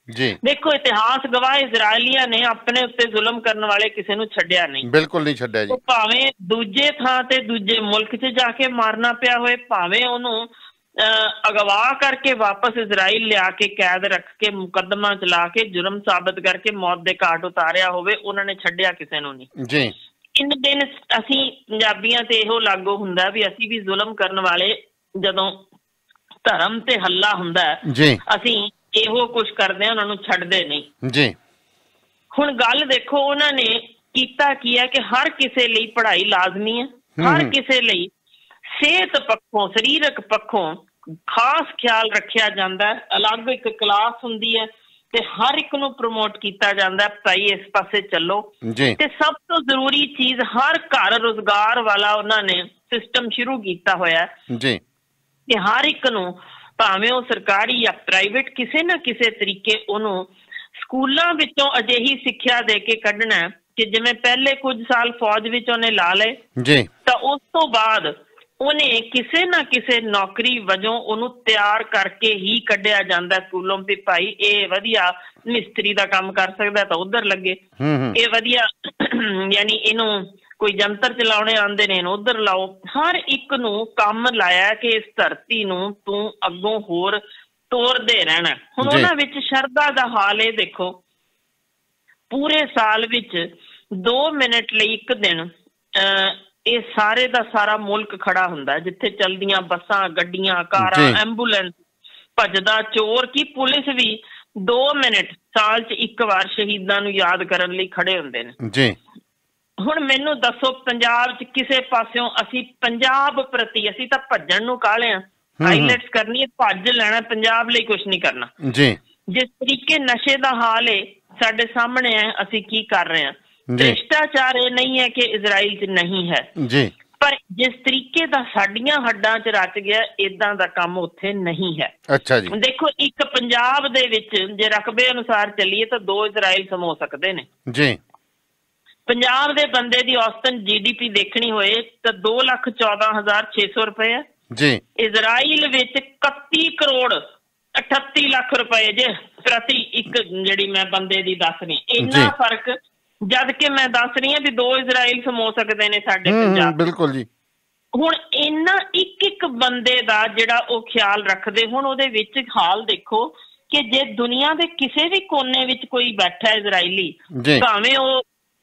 ਦੇਖੋ ਇਤਿਹਾਸ ਗਵਾਹ ਇਜ਼ਰਾਈਲੀਆਂ ਨੇ ਆਪਣੇ ਉੱਤੇ ਜ਼ੁਲਮ ਕਰਨ ਵਾਲੇ ਕਿਸੇ ਨੂੰ ਛੱਡਿਆ ਨਹੀਂ, ਬਿਲਕੁਲ ਨਹੀਂ ਛੱਡਿਆ ਜੀ। ਭਾਵੇਂ ਦੂਜੇ ਥਾਂ ਤੇ ਦੂਜੇ ਮੁਲਕ 'ਚ ਜਾ ਕੇ ਮਾਰਨਾ ਪਿਆ ਹੋਏ, ਭਾਵੇਂ ਉਹਨੂੰ ਅਗਵਾ ਕਰਕੇ ਵਾਪਸ ਇਜ਼ਰਾਈਲ ਲਿਆ ਕੇ ਕੈਦ ਰੱਖ ਕੇ ਮੁਕੱਦਮਾ ਚਲਾ ਕੇ ਜੁਰਮ ਸਾਬਤ ਕਰਕੇ ਮੌਤ ਦੇ ਘਾਟ ਉਤਾਰਿਆ ਹੋਵੇ, ਉਹਨਾਂ ਨੇ ਛੱਡਿਆ ਕਿਸੇ ਨੂੰ ਨਹੀਂ ਜੀ। ਇਨ ਦਿਨ ਅਸੀਂ ਪੰਜਾਬੀਆਂ ਤੇ ਇਹੋ ਲਾਗੂ ਹੁੰਦਾ ਵੀ ਅਸੀਂ ਵੀ ਜ਼ੁਲਮ ਕਰਨ ਵਾਲੇ ਜਦੋਂ ਧਰਮ ਤੇ ਹੱਲਾ ਹੁੰਦਾ ਅਸੀਂ ਇਹੋ ਕੁਛ ਕਰਦੇ ਹਾਂ, ਉਹਨਾਂ ਨੂੰ ਛੱਡਦੇ ਨਹੀਂ ਜੀ। ਹੁਣ ਗੱਲ ਦੇਖੋ ਉਹਨਾਂ ਨੇ ਕੀਤਾ ਕੀ ਹੈ ਕਿ ਹਰ ਕਿਸੇ ਲਈ ਪੜ੍ਹਾਈ ਲਾਜ਼ਮੀ ਹੈ, ਹਰ ਕਿਸੇ ਲਈ ਸਿਹਤ ਪੱਖੋਂ ਸਰੀਰਕ ਪੱਖੋਂ ਖਾਸ ਖਿਆਲ ਰੱਖਿਆ ਜਾਂਦਾ ਹੈ, ਅਲੱਗ ਇੱਕ ਕਲਾਸ ਹੁੰਦੀ ਹੈ ਤੇ ਹਰ ਇੱਕ ਨੂੰ ਪ੍ਰਮੋਟ ਕੀਤਾ ਜਾਂਦਾ ਭਾਈ ਇਸ ਪਾਸੇ ਚੱਲੋ। ਤੇ ਸਭ ਤੋਂ ਜ਼ਰੂਰੀ ਚੀਜ਼ ਹਰ ਘਰ ਰੁਜ਼ਗਾਰ ਵਾਲਾ ਉਹਨਾਂ ਨੇ ਸਿਸਟਮ ਸ਼ੁਰੂ ਕੀਤਾ ਹੋਇਆ ਜੀ ਕਿ ਹਰ ਇੱਕ ਨੂੰ ਭਾਵੇਂ ਉਹ ਸਰਕਾਰੀ ਜਾਂ ਪ੍ਰਾਈਵੇਟ ਕਿਸੇ ਨਾ ਕਿਸੇ ਤਰੀਕੇ ਉਹਨੂੰ ਸਕੂਲਾਂ ਵਿੱਚੋਂ ਅਜਿਹੀ ਸਿੱਖਿਆ ਦੇ ਕੇ ਕੱਢਣਾ ਕਿ ਜਿਵੇਂ ਪਹਿਲੇ ਕੁਝ ਸਾਲ ਫੌਜ ਵਿੱਚ ਉਹਨੇ ਲਾ ਲਏ ਜੀ ਤਾਂ ਉਸ ਤੋਂ ਬਾਅਦ ਉਹਨੇ ਕਿਸੇ ਨਾ ਕਿਸੇ ਨੌਕਰੀ ਵਜੋਂ ਉਹਨੂੰ ਤਿਆਰ ਕਰਕੇ ਹੀ ਕੱਢਿਆ ਜਾਂਦਾ ਸਕੂਲੋਂ ਵੀ ਭਾਈ ਇਹ ਵਧੀਆ ਮਿਸਤਰੀ ਦਾ ਕੰਮ ਕਰ ਸਕਦਾ ਤਾਂ ਉੱਧਰ ਲੱਗੇ, ਇਹ ਵਧੀਆ ਯਾਨੀ ਇਹਨੂੰ ਕੋਈ ਜੰਤਰ ਚਲਾਉਣੇ ਆਉਂਦੇ ਨੇ ਇਹਨੂੰ ਉੱਧਰ ਲਾਓ। ਹਰ ਇੱਕ ਨੂੰ ਕੰਮ ਲਾਇਆ ਕਿ ਇਸ ਧਰਤੀ ਨੂੰ ਤੂੰ ਅੱਗੋਂ ਹੋਰ ਤੋਰਦੇ ਰਹਿਣਾ। ਹੁਣ ਉਹਨਾਂ ਵਿੱਚ ਸ਼ਰਧਾ ਦਾ ਹਾਲ ਇਹ ਦੇਖੋ, ਪੂਰੇ ਸਾਲ ਵਿੱਚ 2 ਮਿੰਟ ਲਈ ਇੱਕ ਦਿਨ ਇਹ ਸਾਰੇ ਦਾ ਸਾਰਾ ਮੁਲਕ ਖੜਾ ਹੁੰਦਾ, ਜਿੱਥੇ ਚਲਦੀਆਂ ਬੱਸਾਂ, ਗੱਡੀਆਂ, ਕਾਰਾਂ, ਐਂਬੂਲੈਂਸ, ਭੱਜਦਾ ਚੋਰ ਕੀ ਪੁਲਿਸ ਵੀ 2 ਮਿੰਟ ਸਾਲ 'ਚ ਇੱਕ ਵਾਰ ਸ਼ਹੀਦਾਂ ਨੂੰ ਯਾਦ ਕਰਨ ਲਈ ਖੜੇ ਹੁੰਦੇ ਨੇ ਜੀ। ਹੁਣ ਮੈਨੂੰ ਦੱਸੋ ਪੰਜਾਬ 'ਚ ਕਿਸੇ ਪਾਸਿਓਂ ਅਸੀਂ ਪੰਜਾਬ ਪ੍ਰਤੀ ਅਸੀਂ ਤਾਂ ਭੱਜਣ ਨੂੰ ਕਾਹਲੇ ਆ, ਹਾਈਲਾਈਟਸ ਕਰਨੀ ਹੈ, ਭੱਜ ਲੈਣਾ, ਪੰਜਾਬ ਲਈ ਕੁਛ ਨਹੀਂ ਕਰਨਾ ਜੀ। ਜਿਸ ਤਰੀਕੇ ਨਸ਼ੇ ਦਾ ਹਾਲ ਹੈ ਸਾਡੇ ਸਾਹਮਣੇ ਹੈ, ਅਸੀਂ ਕੀ ਕਰ ਰਹੇ ਹਾਂ। ਭ੍ਰਿਸ਼ਟਾਚਾਰ ਇਹ ਨਹੀਂ ਹੈ ਕਿ ਇਜ਼ਰਾਈਲ 'ਚ ਨਹੀਂ ਹੈ ਜੀ, ਪਰ ਜਿਸ ਤਰੀਕੇ ਦਾ ਸਾਡੀਆਂ ਹੱਡਾਂ 'ਚ ਰਚ ਗਿਆ ਏਦਾਂ ਦਾ ਕੰਮ ਉੱਥੇ ਨਹੀਂ ਹੈ। ਅੱਛਾ ਜੀ। ਦੇਖੋ ਇੱਕ ਪੰਜਾਬ ਦੇ ਵਿੱਚ ਜੇ ਰਕਬੇ ਅਨੁਸਾਰ ਚੱਲੀਏ ਤਾਂ 2 ਇਜ਼ਰਾਈਲ ਸਮੋ ਸਕਦੇ ਨੇ ਜੀ। ਪੰਜਾਬ ਦੇ ਬੰਦੇ ਦੀ ਔਸਤਨ GDP ਦੇਖਣੀ ਹੋਏ ਤਾਂ 2,14,600 ਰੁਪਏ ਹੈ ਜੀ। ਇਜ਼ਰਾਈਲ ਵਿੱਚ 31 ਕਰੋੜ 38 ਲੱਖ ਰੁਪਏ ਜੇ ਪ੍ਰਤੀ ਇੱਕ ਜਿਹੜੀ ਮੈਂ ਬੰਦੇ ਦੀ ਦੱਸ ਰਹੀ, ਇੰਨਾ ਫਰਕ, ਜਦ ਕਿ ਮੈਂ ਦੱਸ ਰਹੀ ਹਾਂ ਵੀ 2 ਇਜ਼ਰਾਈਲ ਸਮੋ ਸਕਦੇ ਨੇ ਸਾਡੇ ਪੰਜਾਬ। ਬਿਲਕੁਲ ਜੀ। ਹੁਣ ਇੰਨਾ ਇੱਕ ਬੰਦੇ ਦਾ ਜਿਹੜਾ ਉਹ ਖਿਆਲ ਰੱਖਦੇ, ਹੁਣ ਉਹਦੇ ਵਿੱਚ ਹਾਲ ਦੇਖੋ ਕਿ ਜੇ ਦੁਨੀਆ ਦੇ ਕਿਸੇ ਵੀ ਕੋਨੇ ਵਿੱਚ ਕੋਈ ਬੈਠਾ ਇਜ਼ਰਾਈਲੀ, ਭਾਵੇਂ ਉਹ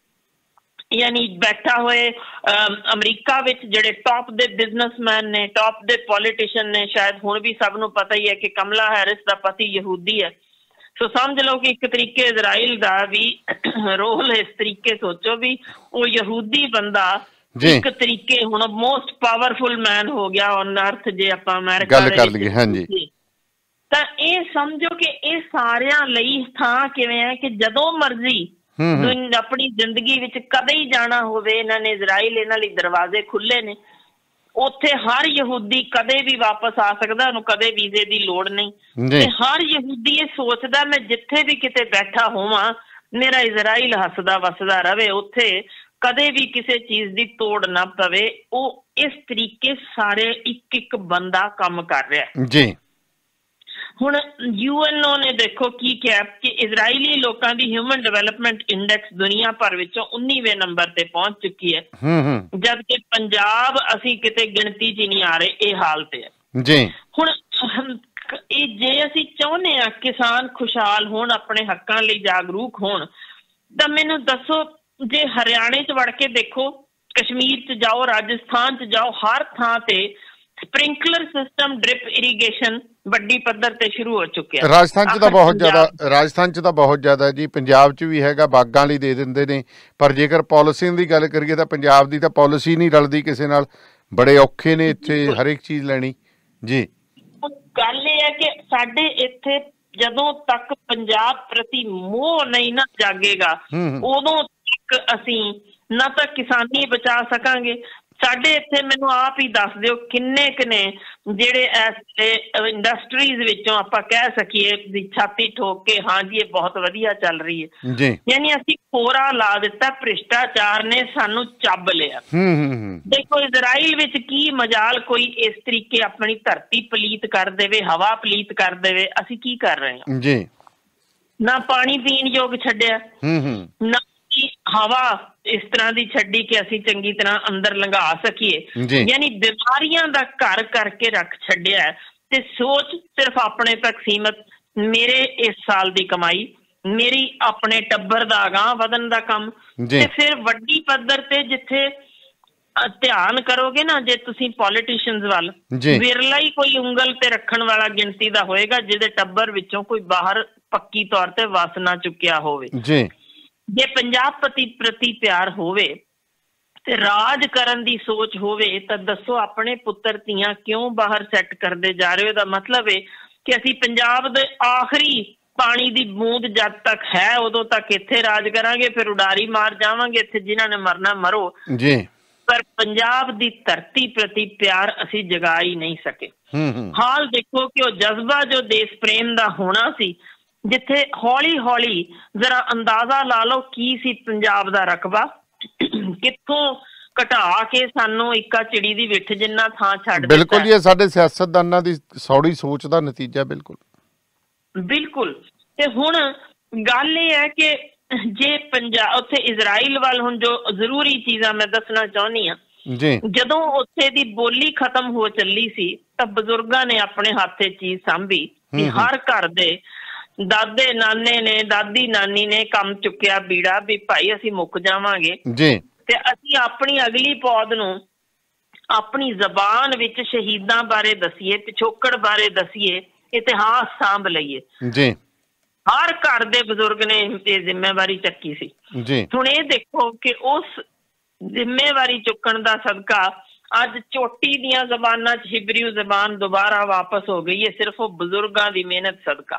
ਯਾਨੀ ਬੈਠਾ ਹੋਏ ਅਮਰੀਕਾ ਵਿੱਚ ਜਿਹੜੇ ਟੌਪ ਦੇ ਬਿਜ਼ਨਸਮੈਨ ਨੇ, ਟੌਪ ਦੇ ਪੋਲੀਟੀਸ਼ੀਅਨ ਨੇ, ਸ਼ਾਇਦ ਹੁਣ ਵੀ ਸਭ ਨੂੰ ਪਤਾ ਹੀ ਹੈ ਕਿ ਕਮਲਾ ਹੈਰਿਸ ਦਾ ਪਤੀ ਯਹੂਦੀ ਹੈ, ਸੋ ਸਮਝ ਲਓ ਕਿ ਇੱਕ ਤਰੀਕੇ ਇਜ਼ਰਾਈਲ ਦਾ ਵੀ ਰੋਲ ਇਸ ਤਰੀਕੇ ਸੋਚੋ ਵੀ ਉਹ ਯਹੂਦੀ ਬੰਦਾ ਇੱਕ ਤਰੀਕੇ ਹੁਣ ਮੋਸਟ ਪਾਵਰਫੁਲ ਮੈਨ ਹੋ ਗਿਆ ਔਨ ਅਰਥ ਜੇ ਆਪਾਂ ਅਮਰੀਕਾ ਗੱਲ ਕਰ ਲਈਏ। ਹਾਂਜੀ, ਤਾਂ ਇਹ ਸਮਝੋ ਕਿ ਇਹ ਸਾਰਿਆਂ ਲਈ ਥਾਂ ਕਿਵੇਂ ਹੈ ਕਿ ਜਦੋਂ ਮਰਜ਼ੀ ਆਪਣੀ ਜ਼ਿੰਦਗੀ ਵਿੱਚ ਕਦੇ ਹੀ ਜਾਣਾ ਹੋਵੇ, ਇਹਨਾਂ ਨੇ ਇਜ਼ਰਾਈਲ ਇਹਨਾਂ ਲਈ ਦਰਵਾਜ਼ੇ ਖੁੱਲੇ ਨੇ। ਉੱਥੇ ਹਰ ਯਹੂਦੀ ਕਦੇ ਵੀ ਵਾਪਸ ਆ ਸਕਦਾ, ਉਹਨੂੰ ਕਦੇ ਵੀਜ਼ੇ ਦੀ ਲੋੜ ਨਹੀਂ। ਤੇ ਹਰ ਯਹੂਦੀ ਇਹ ਸੋਚਦਾ ਮੈਂ ਜਿੱਥੇ ਵੀ ਕਿਤੇ ਬੈਠਾ ਹੋਵਾਂ ਮੇਰਾ ਇਜ਼ਰਾਈਲ ਹੱਸਦਾ ਵਸਦਾ ਰਵੇ, ਉੱਥੇ ਕਦੇ ਵੀ ਕਿਸੇ ਚੀਜ਼ ਦੀ ਤੋੜ ਨਾ ਪਵੇ। ਉਹ ਇਸ ਤਰੀਕੇ ਸਾਰੇ ਇੱਕ ਬੰਦਾ ਕੰਮ ਕਰ ਰਿਹਾ ਜੀ। ਹੁਣ UNO ਨੇ ਦੇਖੋ ਕੀ ਕਿਹਾ ਕਿ ਇਜ਼ਰਾਈਲੀ ਲੋਕਾਂ ਦੀ ਹਿਊਮਨ ਡਿਵੈਲਪਮੈਂਟ ਇੰਡੈਕਸ ਦੁਨੀਆ ਭਰ ਵਿੱਚੋਂ 19ਵੇਂ ਨੰਬਰ ਤੇ ਪਹੁੰਚ ਚੁੱਕੀ ਹੈ, ਜਦ ਕਿ ਪੰਜਾਬ ਅਸੀਂ ਕਿਤੇ ਗਿਣਤੀ 'ਚ ਹੀ ਨਹੀਂ ਆ ਰਹੇ, ਇਹ ਹਾਲਤ ਹੈ ਜੀ। ਹੁਣ ਇਹ ਜੇ ਅਸੀਂ ਚਾਹੁੰਦੇ ਹਾਂ ਕਿਸਾਨ ਖੁਸ਼ਹਾਲ ਹੋਣ, ਆਪਣੇ ਹੱਕਾਂ ਲਈ ਜਾਗਰੂਕ ਹੋਣ, ਤਾਂ ਮੈਨੂੰ ਦੱਸੋ ਜੇ ਹਰਿਆਣੇ 'ਚ ਵੜ ਕੇ ਦੇਖੋ, ਕਸ਼ਮੀਰ 'ਚ ਜਾਓ, ਰਾਜਸਥਾਨ 'ਚ ਜਾਓ, ਹਰ ਥਾਂ ਤੇ ਸਪ੍ਰਿੰਕਲਰ ਸਿਸਟਮ, ਡ੍ਰਿਪ ਇਰੀਗੇਸ਼ਨ ਵੱਡੀ ਪੱਧਰ ਤੇ ਸ਼ੁਰੂ ਹੋ ਚੁੱਕਿਆ। ਰਾਜਸਥਾਨ 'ਚ ਤਾਂ ਬਹੁਤ ਜ਼ਿਆਦਾ ਜੀ, ਪੰਜਾਬ 'ਚ ਵੀ ਹੈਗਾ, ਬਾਗਾਂ ਲਈ ਦੇ ਦਿੰਦੇ ਨੇ, ਪਰ ਜੇਕਰ ਪਾਲਿਸੀ ਦੀ ਗੱਲ ਕਰੀਏ ਤਾਂ ਪੰਜਾਬ ਦੀ ਤਾਂ ਪਾਲਿਸੀ ਨਹੀਂ ਰਲਦੀ ਕਿਸੇ ਨਾਲ, ਬੜੇ ਔਖੇ ਨੇ ਇੱਥੇ ਹਰੇਕ ਚੀਜ਼ ਲੈਣੀ ਜੀ। ਗੱਲ ਇਹ ਹੈ ਕਿ ਸਾਡੇ ਇੱਥੇ ਜਦੋਂ ਤੱਕ ਪੰਜਾਬ ਪ੍ਰਤੀ ਮੋਹ ਨਹੀਂ ਨਾ ਜਾਗੇਗਾ, ਉਦੋਂ ਤੱਕ ਅਸੀਂ ਨਾ ਤਾਂ ਕਿਸਾਨੀ ਬਚਾ ਸਕਾਂਗੇ। ਸਾਡੇ ਇੱਥੇ ਮੈਨੂੰ ਆਪ ਹੀ ਦੱਸ ਦਿਓ ਕਿੰਨੇ ਕੁ ਨੇ ਜਿਹੜੇ ਇੰਡਸਟਰੀਜ਼ ਵਿੱਚੋਂ ਆਪਾਂ ਕਹਿ ਸਕੀਏ ਵੀ ਛਾਤੀ ਠੋਕ ਕੇ ਹਾਂ ਜੀ ਇਹ ਬਹੁਤ ਵਧੀਆ ਚੱਲ ਰਹੀ ਹੈ, ਯਾਨੀ ਅਸੀਂ ਕੋਰਾ ਲਾ ਦਿੱਤਾ, ਭ੍ਰਿਸ਼ਟਾਚਾਰ ਨੇ ਸਾਨੂੰ ਚੱਬ ਲਿਆ। ਦੇਖੋ ਇਜ਼ਰਾਈਲ ਵਿੱਚ ਕੀ ਮਜਾਲ ਕੋਈ ਇਸ ਤਰੀਕੇ ਆਪਣੀ ਧਰਤੀ ਪਲੀਤ ਕਰ ਦੇਵੇ, ਹਵਾ ਪਲੀਤ ਕਰ ਦੇਵੇ, ਅਸੀਂ ਕੀ ਕਰ ਰਹੇ ਹਾਂ ਜੀ। ਨਾ ਪਾਣੀ ਪੀਣ ਯੋਗ ਛੱਡਿਆ, ਨਾ ਹਵਾ ਇਸ ਤਰ੍ਹਾਂ ਦੀ ਛੱਡੀ ਕਿ ਅਸੀਂ ਚੰਗੀ ਤਰ੍ਹਾਂ ਅੰਦਰ ਲੰਘਾ ਸਕੀਏ। ਯਾਨੀ ਬਿਮਾਰੀਆਂ ਦਾ ਘਰ ਕਰਕੇ ਰੱਖ ਛੱਡਿਆ ਤੇ ਸੋਚ ਸਿਰਫ ਆਪਣੇ ਤੱਕ ਸੀਮਤ। ਮੇਰੇ ਇਸ ਸਾਲ ਦੀ ਕਮਾਈ, ਮੇਰੀ ਆਪਣੇ ਟੱਬਰ ਦਾ ਅਗਾਂਹ ਵਧਣ ਦਾ ਕੰਮ। ਤੇ ਫਿਰ ਵੱਡੀ ਪੱਧਰ ਤੇ ਜਿੱਥੇ ਧਿਆਨ ਕਰੋਗੇ ਨਾ, ਜੇ ਤੁਸੀਂ ਪੋਲੀਟੀਸ਼ੀਅਨਸ ਵੱਲ, ਵਿਰਲਾ ਹੀ ਕੋਈ ਉਂਗਲ ਤੇ ਰੱਖਣ ਵਾਲਾ ਗਿਣਤੀ ਦਾ ਹੋਏਗਾ ਜਿਹਦੇ ਟੱਬਰ ਵਿੱਚੋਂ ਕੋਈ ਬਾਹਰ ਪੱਕੀ ਤੌਰ ਤੇ ਵਸ ਨਾ ਚੁੱਕਿਆ ਹੋਵੇ। ਜੇ ਪੰਜਾਬ ਪ੍ਰਤੀ ਪਿਆਰ ਹੋਵੇ ਤੇ ਰਾਜ ਕਰਨ ਦੀ ਸੋਚ ਹੋਵੇ ਤਾਂ ਦੱਸੋ ਆਪਣੇ ਪੁੱਤਰ ਧੀਆਂ ਕਿਉਂ ਬਾਹਰ ਸੈੱਟ ਕਰਦੇ ਜਾ ਰਹੇ ਹੋ? ਇਹਦਾ ਮਤਲਬ ਹੈ ਕਿ ਅਸੀਂ ਪੰਜਾਬ ਦੇ ਆਖਰੀ ਪਾਣੀ ਦੀ ਬੂੰਦ ਜਦ ਤੱਕ ਹੈ ਉਦੋਂ ਤੱਕ ਇੱਥੇ ਰਾਜ ਕਰਾਂਗੇ, ਫਿਰ ਉਡਾਰੀ ਮਾਰ ਜਾਵਾਂਗੇ, ਇੱਥੇ ਜਿਨ੍ਹਾਂ ਨੇ ਮਰਨਾ ਮਰੋ। ਪਰ ਪੰਜਾਬ ਦੀ ਧਰਤੀ ਪ੍ਰਤੀ ਪਿਆਰ ਅਸੀਂ ਜਗਾ ਹੀ ਨਹੀਂ ਸਕੇ। ਹਾਲ ਦੇਖੋ ਕਿ ਉਹ ਜਜ਼ਬਾ ਜੋ ਦੇਸ਼ ਪ੍ਰੇਮ ਦਾ ਹੋਣਾ ਸੀ, ਜਿੱਥੇ ਹੌਲੀ ਹੌਲੀ ਜ਼ਰਾ ਅੰਦਾਜ਼ਾ ਲਾ ਲਓ ਕੀ ਸੀ ਪੰਜਾਬ ਦਾ ਰਕਬਾ, ਕਿੱਥੋਂ ਘਟਾ ਕੇ ਸਾਨੂੰ ਇੱਕਾ ਚਿੜੀ ਦੀ ਵਿੱਠ ਜਿੰਨਾ ਥਾਂ ਛੱਡ ਦਿੱਤਾ। ਬਿਲਕੁਲ ਜੀ, ਸਾਡੇ ਸਿਆਸਤਦਾਨਾਂ ਦੀ ਸੌੜੀ ਸੋਚ ਦਾ ਨਤੀਜਾ। ਬਿਲਕੁਲ। ਤੇ ਹੁਣ ਗੱਲ ਇਹ ਹੈ ਕਿ ਜੇ ਪੰਜਾਬ ਉੱਥੇ ਇਜ਼ਰਾਈਲ ਵੱਲ, ਹੁਣ ਜੋ ਜ਼ਰੂਰੀ ਚੀਜ਼ਾਂ ਮੈਂ ਦੱਸਣਾ ਚਾਹੁੰਦੀ ਹਾਂ, ਜਦੋਂ ਉੱਥੇ ਦੀ ਬੋਲੀ ਖਤਮ ਹੋ ਚੱਲੀ ਸੀ ਤਾਂ ਬਜ਼ੁਰਗਾਂ ਨੇ ਆਪਣੇ ਹੱਥ 'ਚ ਚੀਜ਼ ਸਾਂਭੀ ਕਿ ਹਰ ਘਰ ਦੇ ਦਾਦੇ ਨਾਨੇ ਨੇ, ਦਾਦੀ ਨਾਨੀ ਨੇ ਕੰਮ ਚੁੱਕਿਆ ਬੀੜਾ ਵੀ ਭਾਈ ਅਸੀਂ ਮੁੱਕ ਜਾਵਾਂਗੇ ਤੇ ਅਸੀਂ ਆਪਣੀ ਅਗਲੀ ਪੌਦ ਨੂੰ ਆਪਣੀ ਜ਼ਬਾਨ ਵਿੱਚ ਸ਼ਹੀਦਾਂ ਬਾਰੇ ਦੱਸੀਏ, ਪਿਛੋਕੜ ਬਾਰੇ ਦੱਸੀਏ, ਇਤਿਹਾਸ ਸਾਂਭ ਲਈਏ। ਹਰ ਘਰ ਦੇ ਬਜ਼ੁਰਗ ਨੇ ਇਹ ਜ਼ਿੰਮੇਵਾਰੀ ਚੱਕੀ ਸੀ। ਹੁਣ ਇਹ ਦੇਖੋ ਕਿ ਉਸ ਜ਼ਿੰਮੇਵਾਰੀ ਚੁੱਕਣ ਦਾ ਸਦਕਾ ਅੱਜ ਚੋਟੀ ਦੀਆਂ ਜ਼ਬਾਨਾਂ 'ਚ ਹਿਬਰੂ ਜ਼ਬਾਨ ਦੁਬਾਰਾ ਵਾਪਸ ਹੋ ਗਈ ਹੈ, ਸਿਰਫ ਉਹ ਬਜ਼ੁਰਗਾਂ ਦੀ ਮਿਹਨਤ ਸਦਕਾ।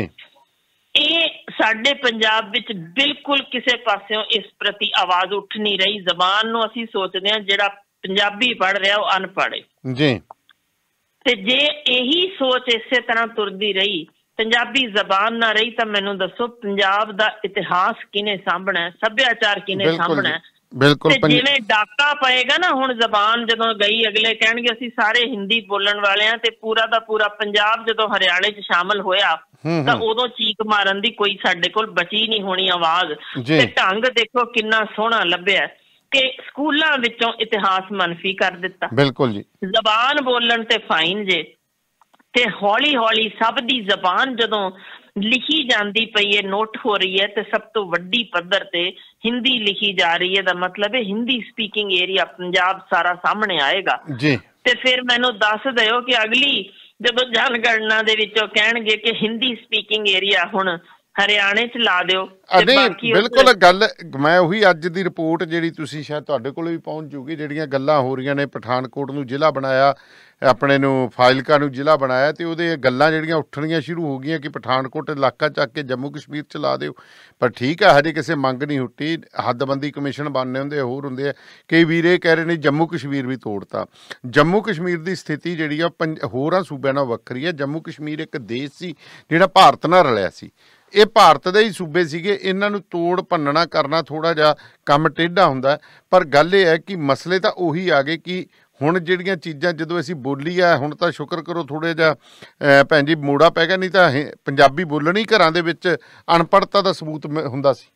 ਇਹ ਸਾਡੇ ਪੰਜਾਬ ਵਿੱਚ ਬਿਲਕੁਲ ਕਿਸੇ ਪਾਸਿਓਂ ਇਸ ਪ੍ਰਤੀ ਆਵਾਜ਼ ਉੱਠ ਨਹੀਂ ਰਹੀ। ਜ਼ਬਾਨ ਨੂੰ ਅਸੀਂ ਸੋਚਦੇ ਹਾਂ ਜਿਹੜਾ ਪੰਜਾਬੀ ਪੜ੍ਹ ਰਿਹਾ ਉਹ ਅਨਪੜ੍ਹ ਹੈ। ਤੇ ਜੇ ਇਹੀ ਸੋਚ ਇਸੇ ਤਰ੍ਹਾਂ ਤੁਰਦੀ ਰਹੀ, ਪੰਜਾਬੀ ਜ਼ਬਾਨ ਨਾ ਰਹੀ, ਤਾਂ ਮੈਨੂੰ ਦੱਸੋ ਪੰਜਾਬ ਦਾ ਇਤਿਹਾਸ ਕਿਹਨੇ ਸਾਂਭਣਾ, ਸੱਭਿਆਚਾਰ ਕਿਹਨੇ ਸਾਂਭਣਾ? ਤੇ ਜਿਵੇਂ ਡਾਕਾ ਪਏਗਾ ਨਾ, ਹੁਣ ਜ਼ਬਾਨ ਜਦੋਂ ਗਈ ਅਗਲੇ ਕਹਿਣਗੇ ਅਸੀਂ ਸਾਰੇ ਹਿੰਦੀ ਬੋਲਣ ਵਾਲੇ ਹਾਂ, ਤੇ ਪੂਰਾ ਦਾ ਪੂਰਾ ਪੰਜਾਬ ਜਦੋਂ ਹਰਿਆਣੇ 'ਚ ਸ਼ਾਮਲ ਹੋਇਆ ਤਾਂ ਉਦੋਂ ਚੀਕ ਮਾਰਨ ਦੀ ਕੋਈ ਸਾਡੇ ਕੋਲ ਬਚੀ ਨਹੀਂ ਹੋਣੀ ਆਵਾਜ਼। ਤੇ ਢੰਗ ਦੇਖੋ ਕਿੰਨਾ ਸੋਹਣਾ ਲੱਭਿਆ ਕਿ ਸਕੂਲਾਂ ਵਿੱਚੋਂ ਇਤਿਹਾਸ ਮਨਫੀ ਕਰ ਦਿੱਤਾ। ਬਿਲਕੁਲ ਜੀ, ਜ਼ਬਾਨ ਬੋਲਣ ਤੇ ਫਾਈਨ ਜੇ। ਤੇ ਹੌਲੀ ਹੌਲੀ ਸਭ ਦੀ ਜ਼ਬਾਨ ਜਦੋਂ ਲਿਖੀ ਜਾਂਦੀ ਪਈ ਹੈ, ਨੋਟ ਹੋ ਰਹੀ ਹੈ, ਤੇ ਸਭ ਤੋਂ ਵੱਡੀ ਪੱਧਰ ਤੇ ਹਿੰਦੀ ਲਿਖੀ ਜਾ ਰਹੀ ਹੈ। ਦਾ ਮਤਲਬ ਹੈ ਹਿੰਦੀ ਸਪੀਕਿੰਗ ਏਰੀਆ ਪੰਜਾਬ ਸਾਰਾ ਸਾਹਮਣੇ ਆਏਗਾ। ਤੇ ਫਿਰ ਮੈਨੂੰ ਦੱਸ ਦਿਓ ਕਿ ਅਗਲੀ ਜਦੋਂ ਜਨਗਣਨਾ ਦੇ ਵਿੱਚੋਂ ਕਹਿਣਗੇ ਕਿ ਹਿੰਦੀ ਸਪੀਕਿੰਗ ਏਰੀਆ ਹੁਣ ਹਰਿਆਣੇ 'ਚ ਲਾ ਦਿਓ। ਬਿਲਕੁਲ ਗੱਲ ਮੈਂ ਉਹੀ ਅੱਜ ਦੀ ਰਿਪੋਰਟ ਜਿਹੜੀ ਤੁਸੀਂ ਸ਼ਾਇਦ ਤੁਹਾਡੇ ਕੋਲ ਵੀ ਪਹੁੰਚ ਜੂਗੀ, ਜਿਹੜੀਆਂ ਗੱਲਾਂ ਹੋ ਰਹੀਆਂ ਨੇ, ਪਠਾਨਕੋਟ ਨੂੰ ਜ਼ਿਲ੍ਹਾ ਬਣਾਇਆ, ਆਪਣੇ ਨੂੰ ਫਾਜ਼ਿਲਕਾ ਨੂੰ ਜ਼ਿਲ੍ਹਾ ਬਣਾਇਆ, ਤੇ ਉਹਦੇ ਗੱਲਾਂ ਜਿਹੜੀਆਂ ਉੱਠਣੀਆਂ ਸ਼ੁਰੂ ਹੋ ਗਈਆਂ ਕਿ ਪਠਾਨਕੋਟ ਇਲਾਕਾ ਚੱਕ ਕੇ ਜੰਮੂ ਕਸ਼ਮੀਰ 'ਚ ਲਾ ਦਿਓ। ਪਰ ਠੀਕ ਹੈ, ਹਜੇ ਕਿਸੇ ਮੰਗ ਨਹੀਂ ਉੱਠੀ। ਹੱਦਬੰਦੀ ਕਮਿਸ਼ਨ ਬਣਨੇ ਹੁੰਦੇ, ਹੋਰ ਹੁੰਦੇ ਆ। ਕਈ ਵੀਰ ਇਹ ਕਹਿ ਰਹੇ ਨੇ ਜੰਮੂ ਕਸ਼ਮੀਰ ਵੀ ਤੋੜਤਾ। ਜੰਮੂ ਕਸ਼ਮੀਰ ਦੀ ਸਥਿਤੀ ਜਿਹੜੀ ਆ ਹੋਰਾਂ ਸੂਬਿਆਂ ਨਾਲ ਵੱਖਰੀ ਹੈ। ਜੰਮੂ ਕਸ਼ਮੀਰ ਇੱਕ ਦੇਸ਼ ਸੀ ਜਿਹੜਾ ਭਾਰਤ ਨਾਲ ਰਲਿਆ ਸੀ। ਇਹ ਭਾਰਤ ਦੇ ਹੀ ਸੂਬੇ ਸੀਗੇ। ਇਹਨਾਂ ਨੂੰ ਤੋੜ ਭੰਨਣਾ ਕਰਨਾ ਥੋੜ੍ਹਾ ਜਿਹਾ ਕੰਮ ਟੇਢਾ ਹੁੰਦਾ। ਪਰ ਗੱਲ ਇਹ ਹੈ ਕਿ ਮਸਲੇ ਤਾਂ ਉਹੀ ਆ ਗਏ ਕਿ ਹੁਣ ਜਿਹੜੀਆਂ ਚੀਜ਼ਾਂ ਜਦੋਂ ਅਸੀਂ ਬੋਲੀ ਆ, ਹੁਣ ਤਾਂ ਸ਼ੁਕਰ ਕਰੋ ਥੋੜ੍ਹਾ ਜਿਹਾ ਭੈਣ ਜੀ ਮੋੜਾ ਪੈ ਗਿਆ, ਨਹੀਂ ਤਾਂ ਪੰਜਾਬੀ ਬੋਲਣੀ ਘਰਾਂ ਦੇ ਵਿੱਚ ਅਨਪੜ੍ਹਤਾ ਦਾ ਸਬੂਤ ਹੁੰਦਾ ਸੀ।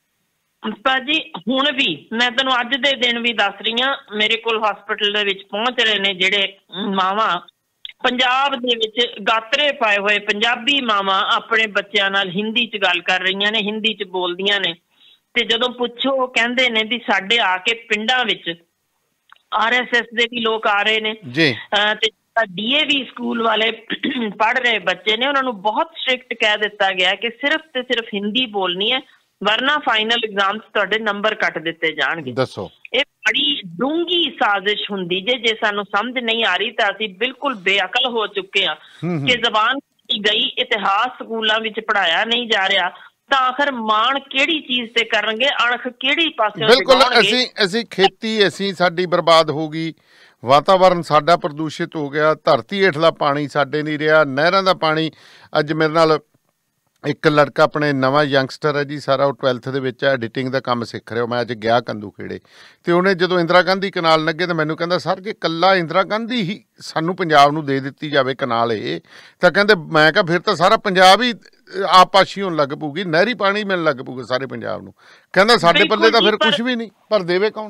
ਭਾਜੀ ਹੁਣ ਵੀ ਮੈਂ ਤੈਨੂੰ ਅੱਜ ਦੇ ਦਿਨ ਵੀ ਦੱਸ ਰਹੀ ਹਾਂ, ਮੇਰੇ ਕੋਲ ਹਸਪੀਟਲ ਦੇ ਵਿੱਚ ਪਹੁੰਚ ਰਹੇ ਨੇ ਜਿਹੜੇ ਮਾਵਾਂ ਪੰਜਾਬ ਦੇ ਵਿੱਚ ਗਾਤਰੇ ਪਾਏ ਹੋਏ ਪੰਜਾਬੀ ਮਾਵਾਂ ਆਪਣੇ ਬੱਚਿਆਂ ਨਾਲ ਹਿੰਦੀ 'ਚ ਗੱਲ ਕਰ ਰਹੀਆਂ ਨੇ, ਹਿੰਦੀ 'ਚ ਬੋਲਦੀਆਂ ਨੇ। ਤੇ ਜਦੋਂ ਪੁੱਛੋ ਉਹ ਕਹਿੰਦੇ ਨੇ ਵੀ ਸਾਡੇ ਆ ਕੇ ਪਿੰਡਾਂ ਵਿੱਚ RSS ਦੇ ਵੀ ਲੋਕ ਆ ਰਹੇ ਨੇ ਤੇ DAV ਸਕੂਲ ਵਾਲੇ ਪੜ੍ਹ ਰਹੇ ਬੱਚੇ ਨੇ, ਉਹਨਾਂ ਨੂੰ ਬਹੁਤ ਸਟ੍ਰਿਕਟ ਕਹਿ ਦਿੱਤਾ ਗਿਆ ਕਿ ਸਿਰਫ ਤੇ ਸਿਰਫ ਹਿੰਦੀ ਬੋਲਣੀ ਹੈ, ਵਰਨਾ ਫਾਈਨਲ ਐਗਜ਼ਾਮ 'ਚ ਤੁਹਾਡੇ ਨੰਬਰ ਕੱਟ ਦਿੱਤੇ ਜਾਣਗੇ। ਦੱਸੋ, ਇਹ ਬੜੀ ਡੂੰਘੀ ਸਾਜ਼ਿਸ਼ ਹੁੰਦੀ ਜੇ ਸਾਨੂੰ ਸਮਝ ਨਹੀਂ ਆ ਰਹੀ ਤਾਂ ਅਸੀਂ ਬਿਲਕੁਲ ਬੇਅਕਲ ਹੋ ਚੁੱਕੇ ਹਾਂ ਕਿ ਜ਼ਬਾਨ ਗਈ, ਇਤਿਹਾਸ ਸਕੂਲਾਂ ਵਿੱਚ ਪੜ੍ਹਾਇਆ ਨਹੀਂ ਜਾ ਰਿਹਾ, ਤਾਂ ਆਖਰ ਮਾਣ ਕਿਹੜੀ ਚੀਜ਼ ਤੇ ਕਰਨਗੇ, ਅਣਖ ਕਿਹੜੀ ਪਾਸੇ? ਬਿਲਕੁਲ, ਅਸੀਂ ਖੇਤੀ ਸਾਡੀ ਬਰਬਾਦ ਹੋ ਗਈ, ਵਾਤਾਵਰਨ ਸਾਡਾ ਪ੍ਰਦੂਸ਼ਿਤ ਹੋ ਗਿਆ, ਧਰਤੀ ਹੇਠਲਾ ਪਾਣੀ ਸਾਡੇ ਨਹੀਂ ਰਿਹਾ, ਨਹਿਰਾਂ ਦਾ ਪਾਣੀ। ਅੱਜ ਮੇਰੇ ਨਾਲ ਇੱਕ ਲੜਕਾ ਆਪਣੇ ਨਵਾਂ ਯੰਗਸਟਰ ਹੈ ਜੀ ਸਾਰਾ, ਉਹ 12th ਦੇ ਵਿੱਚ ਐਡੀਟਿੰਗ ਦਾ ਕੰਮ ਸਿੱਖ ਰਿਹਾ। ਮੈਂ ਅੱਜ ਗਿਆ ਕੰਦੂ ਖੇੜੇ ਅਤੇ ਉਹਨੇ ਜਦੋਂ ਇੰਦਰਾ ਗਾਂਧੀ ਕਨਾਲ ਲੱਗੇ ਤਾਂ ਮੈਨੂੰ ਕਹਿੰਦਾ ਸਰ ਜੇ ਇਕੱਲਾ ਇੰਦਰਾ ਗਾਂਧੀ ਹੀ ਸਾਨੂੰ ਪੰਜਾਬ ਨੂੰ ਦੇ ਦਿੱਤੀ ਜਾਵੇ ਕਨਾਲ ਇਹ, ਤਾਂ ਕਹਿੰਦੇ ਮੈਂ ਕਿਹਾ ਫਿਰ ਤਾਂ ਸਾਰਾ ਪੰਜਾਬ ਹੀ ਆਬਪਾਸ਼ੀ ਹੋਣ ਲੱਗ ਪਊਗੀ, ਨਹਿਰੀ ਪਾਣੀ ਮਿਲਣ ਲੱਗ ਪਊਗਾ ਸਾਰੇ ਪੰਜਾਬ ਨੂੰ। ਕਹਿੰਦਾ ਸਾਡੇ ਪੱਲੇ ਤਾਂ ਫਿਰ ਕੁਛ ਵੀ ਨਹੀਂ, ਪਰ ਦੇਵੇ ਕੌਣ।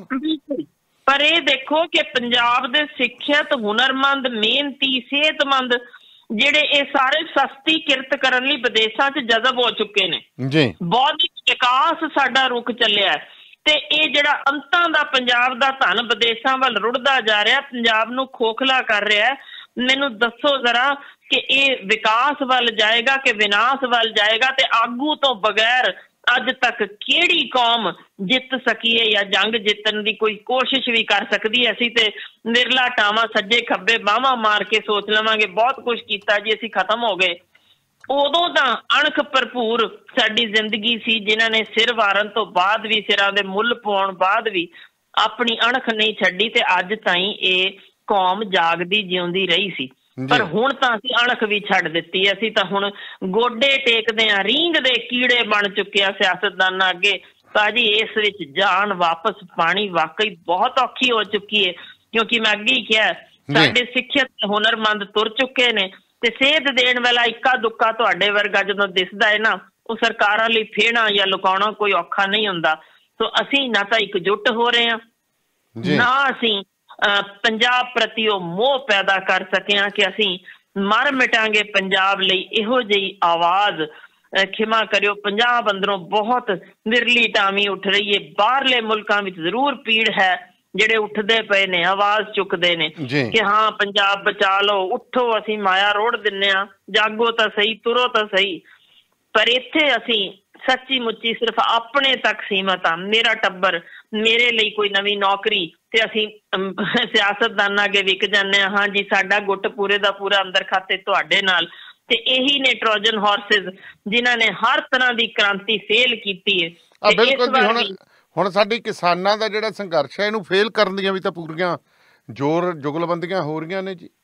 ਪਰ ਇਹ ਦੇਖੋ ਕਿ ਪੰਜਾਬ ਦੇ ਸਿੱਖਿਅਤ, ਹੁਨਰਮੰਦ, ਮਿਹਨਤੀ, ਸਿਹਤਮੰਦ ਜਿਹੜੇ ਇਹ ਸਾਰੇ ਸਸਤੀ ਕਿਰਤ ਕਰਨ ਲਈ ਵਿਦੇਸ਼ਾਂ 'ਚ ਜਜ਼ਬ ਹੋ ਚੁੱਕੇ ਨੇ ਜੀ। ਬਹੁਤ ਵਿਕਾਸ ਸਾਡਾ ਰੁਕ ਚੱਲਿਆ ਤੇ ਇਹ ਜਿਹੜਾ ਅੰਤਾਂ ਦਾ ਪੰਜਾਬ ਦਾ ਧਨ ਵਿਦੇਸ਼ਾਂ ਵੱਲ ਰੁੜਦਾ ਜਾ ਰਿਹਾ, ਪੰਜਾਬ ਨੂੰ ਖੋਖਲਾ ਕਰ ਰਿਹਾ। ਮੈਨੂੰ ਦੱਸੋ ਜ਼ਰਾ ਕਿ ਇਹ ਵਿਕਾਸ ਵੱਲ ਜਾਏਗਾ ਕਿ ਵਿਨਾਸ਼ ਵੱਲ ਜਾਏਗਾ? ਤੇ ਆਗੂ ਤੋਂ ਬਗੈਰ ਅੱਜ ਤੱਕ ਕਿਹੜੀ ਕੌਮ ਜਿੱਤ ਸਕੀ ਹੈ ਜਾਂ ਜੰਗ ਜਿੱਤਣ ਦੀ ਕੋਈ ਕੋਸ਼ਿਸ਼ ਵੀ ਕਰ ਸਕਦੀ ਹੈ? ਅਸੀਂ ਤੇ ਨਿਰਲਾ ਟਾਵਾਂ ਸੱਜੇ ਖੱਬੇ ਬਾਹਾਂ ਮਾਰ ਕੇ ਸੋਚ ਲਵਾਂਗੇ ਬਹੁਤ ਕੁਛ ਕੀਤਾ ਜੀ, ਅਸੀਂ ਖਤਮ ਹੋ ਗਏ। ਉਦੋਂ ਤਾਂ ਅਣਖ ਭਰਪੂਰ ਸਾਡੀ ਜ਼ਿੰਦਗੀ ਸੀ, ਜਿਨ੍ਹਾਂ ਨੇ ਸਿਰ ਵਾਰਨ ਤੋਂ ਬਾਅਦ ਵੀ, ਸਿਰਾਂ ਦੇ ਮੁੱਲ ਪਾਉਣ ਬਾਅਦ ਵੀ ਆਪਣੀ ਅਣਖ ਨਹੀਂ ਛੱਡੀ ਤੇ ਅੱਜ ਤਾਈਂ ਇਹ ਕੌਮ ਜਾਗਦੀ ਜਿਉਂਦੀ ਰਹੀ ਸੀ। ਪਰ ਹੁਣ ਤਾਂ ਅਸੀਂ ਅਣਖ ਵੀ ਛੱਡ ਦਿੱਤੀ। ਅਸੀਂ ਤਾਂ ਹੁਣ ਗੋਡੇ ਟੇਕਦੇ ਹਾਂ, ਰੀਂਗ ਦੇ ਕੀੜੇ ਬਣ ਚੁੱਕੇ ਆ ਸਿਆਸਤਦਾਨਾਂ ਅੱਗੇ। ਭਾਜੀ ਇਸ ਵਿੱਚ ਜਾਨ ਵਾਪਸ ਪਾਣੀ ਵਾਕਈ ਬਹੁਤ ਔਖੀ ਹੋ ਚੁੱਕੀ ਹੈ, ਕਿਉਂਕਿ ਮੈਂ ਅੱਗੇ ਹੀ ਕਿਹਾ ਸਾਡੇ ਸਿੱਖਿਅਤ ਹੁਨਰਮੰਦ ਤੁਰ ਚੁੱਕੇ ਨੇ ਤੇ ਸੇਧ ਦੇਣ ਵਾਲਾ ਇੱਕਾ ਦੁੱਕਾ ਤੁਹਾਡੇ ਵਰਗਾ ਜਦੋਂ ਦਿਸਦਾ ਹੈ ਨਾ, ਉਹ ਸਰਕਾਰਾਂ ਲਈ ਫੇਣਾ ਜਾਂ ਲੁਕਾਉਣਾ ਕੋਈ ਔਖਾ ਨਹੀਂ ਹੁੰਦਾ। ਸੋ ਅਸੀਂ ਨਾ ਤਾਂ ਇਕਜੁੱਟ ਹੋ ਰਹੇ ਹਾਂ, ਨਾ ਅਸੀਂ ਪੰਜਾਬ ਪ੍ਰਤੀ ਉਹ ਮੋਹ ਪੈਦਾ ਕਰ ਸਕੇ ਹਾਂ ਕਿ ਅਸੀਂ ਮਰ ਮਿਟਾਂਗੇ ਪੰਜਾਬ ਲਈ। ਇਹੋ ਜਿਹੀ ਆਵਾਜ਼, ਖਿਮਾ ਕਰਿਓ, ਪੰਜਾਬ ਅੰਦਰੋਂ ਬਹੁਤ ਵਿਰਲੀ ਟਾਵੀਂ ਉੱਠ ਰਹੀ ਹੈ। ਬਾਹਰਲੇ ਮੁਲਕਾਂ ਵਿੱਚ ਜ਼ਰੂਰ ਪੀੜ ਹੈ, ਜਿਹੜੇ ਉੱਠਦੇ ਪਏ ਨੇ, ਆਵਾਜ਼ ਚੁੱਕਦੇ ਨੇ ਕਿ ਹਾਂ ਪੰਜਾਬ ਬਚਾ ਲਓ, ਉੱਠੋ, ਅਸੀਂ ਮਾਇਆ ਰੋੜ ਦਿੰਦੇ ਹਾਂ, ਜਾਗੋ ਤਾਂ ਸਹੀ, ਤੁਰੋ ਤਾਂ ਸਹੀ। ਪਰ ਇੱਥੇ ਅਸੀਂ ਸੱਚੀ ਮੁੱਚੀ ਸਿਰਫ ਆਪਣੇ ਤੱਕ ਸੀਮਤ ਆ। ਮੇਰਾ ਟੱਬਰ, ਮੇਰੇ ਲਈ ਕੋਈ ਨਵੀਂ ਨੌਕਰੀ ਤੇ ਅਸੀਂ ਸਿਆਸਤਦਾਨਾਂ ਅੱਗੇ ਵਿਕ ਜਾਂਦੇ ਹਾਂ। ਹਾਂਜੀ, ਸਾਡਾ ਗੁੱਟ ਪੂਰੇ ਦਾ ਪੂਰਾ ਅੰਦਰ ਖਾਤੇ ਤੁਹਾਡੇ ਨਾਲ। ਤੇ ਇਹੀ ਨੇ ਟਰੋਜਨ ਹਾਰਸਿਸ ਜਿਨ੍ਹਾਂ ਨੇ ਹਰ ਤਰ੍ਹਾਂ ਦੀ ਕ੍ਰਾਂਤੀ ਫੇਲ ਕੀਤੀ ਹੈ। ਬਿਲਕੁਲ ਜੀ। ਹੁਣ ਸਾਡੀ ਕਿਸਾਨਾਂ ਦਾ ਜਿਹੜਾ ਸੰਘਰਸ਼ ਹੈ, ਇਹਨੂੰ ਫੇਲ ਕਰਨ ਦੀਆਂ ਵੀ ਤਾਂ ਪੂਰੀਆਂ ਜ਼ੋਰ ਜੁਗਲਬੰਦੀਆਂ ਹੋ ਰਹੀਆਂ ਨੇ ਜੀ।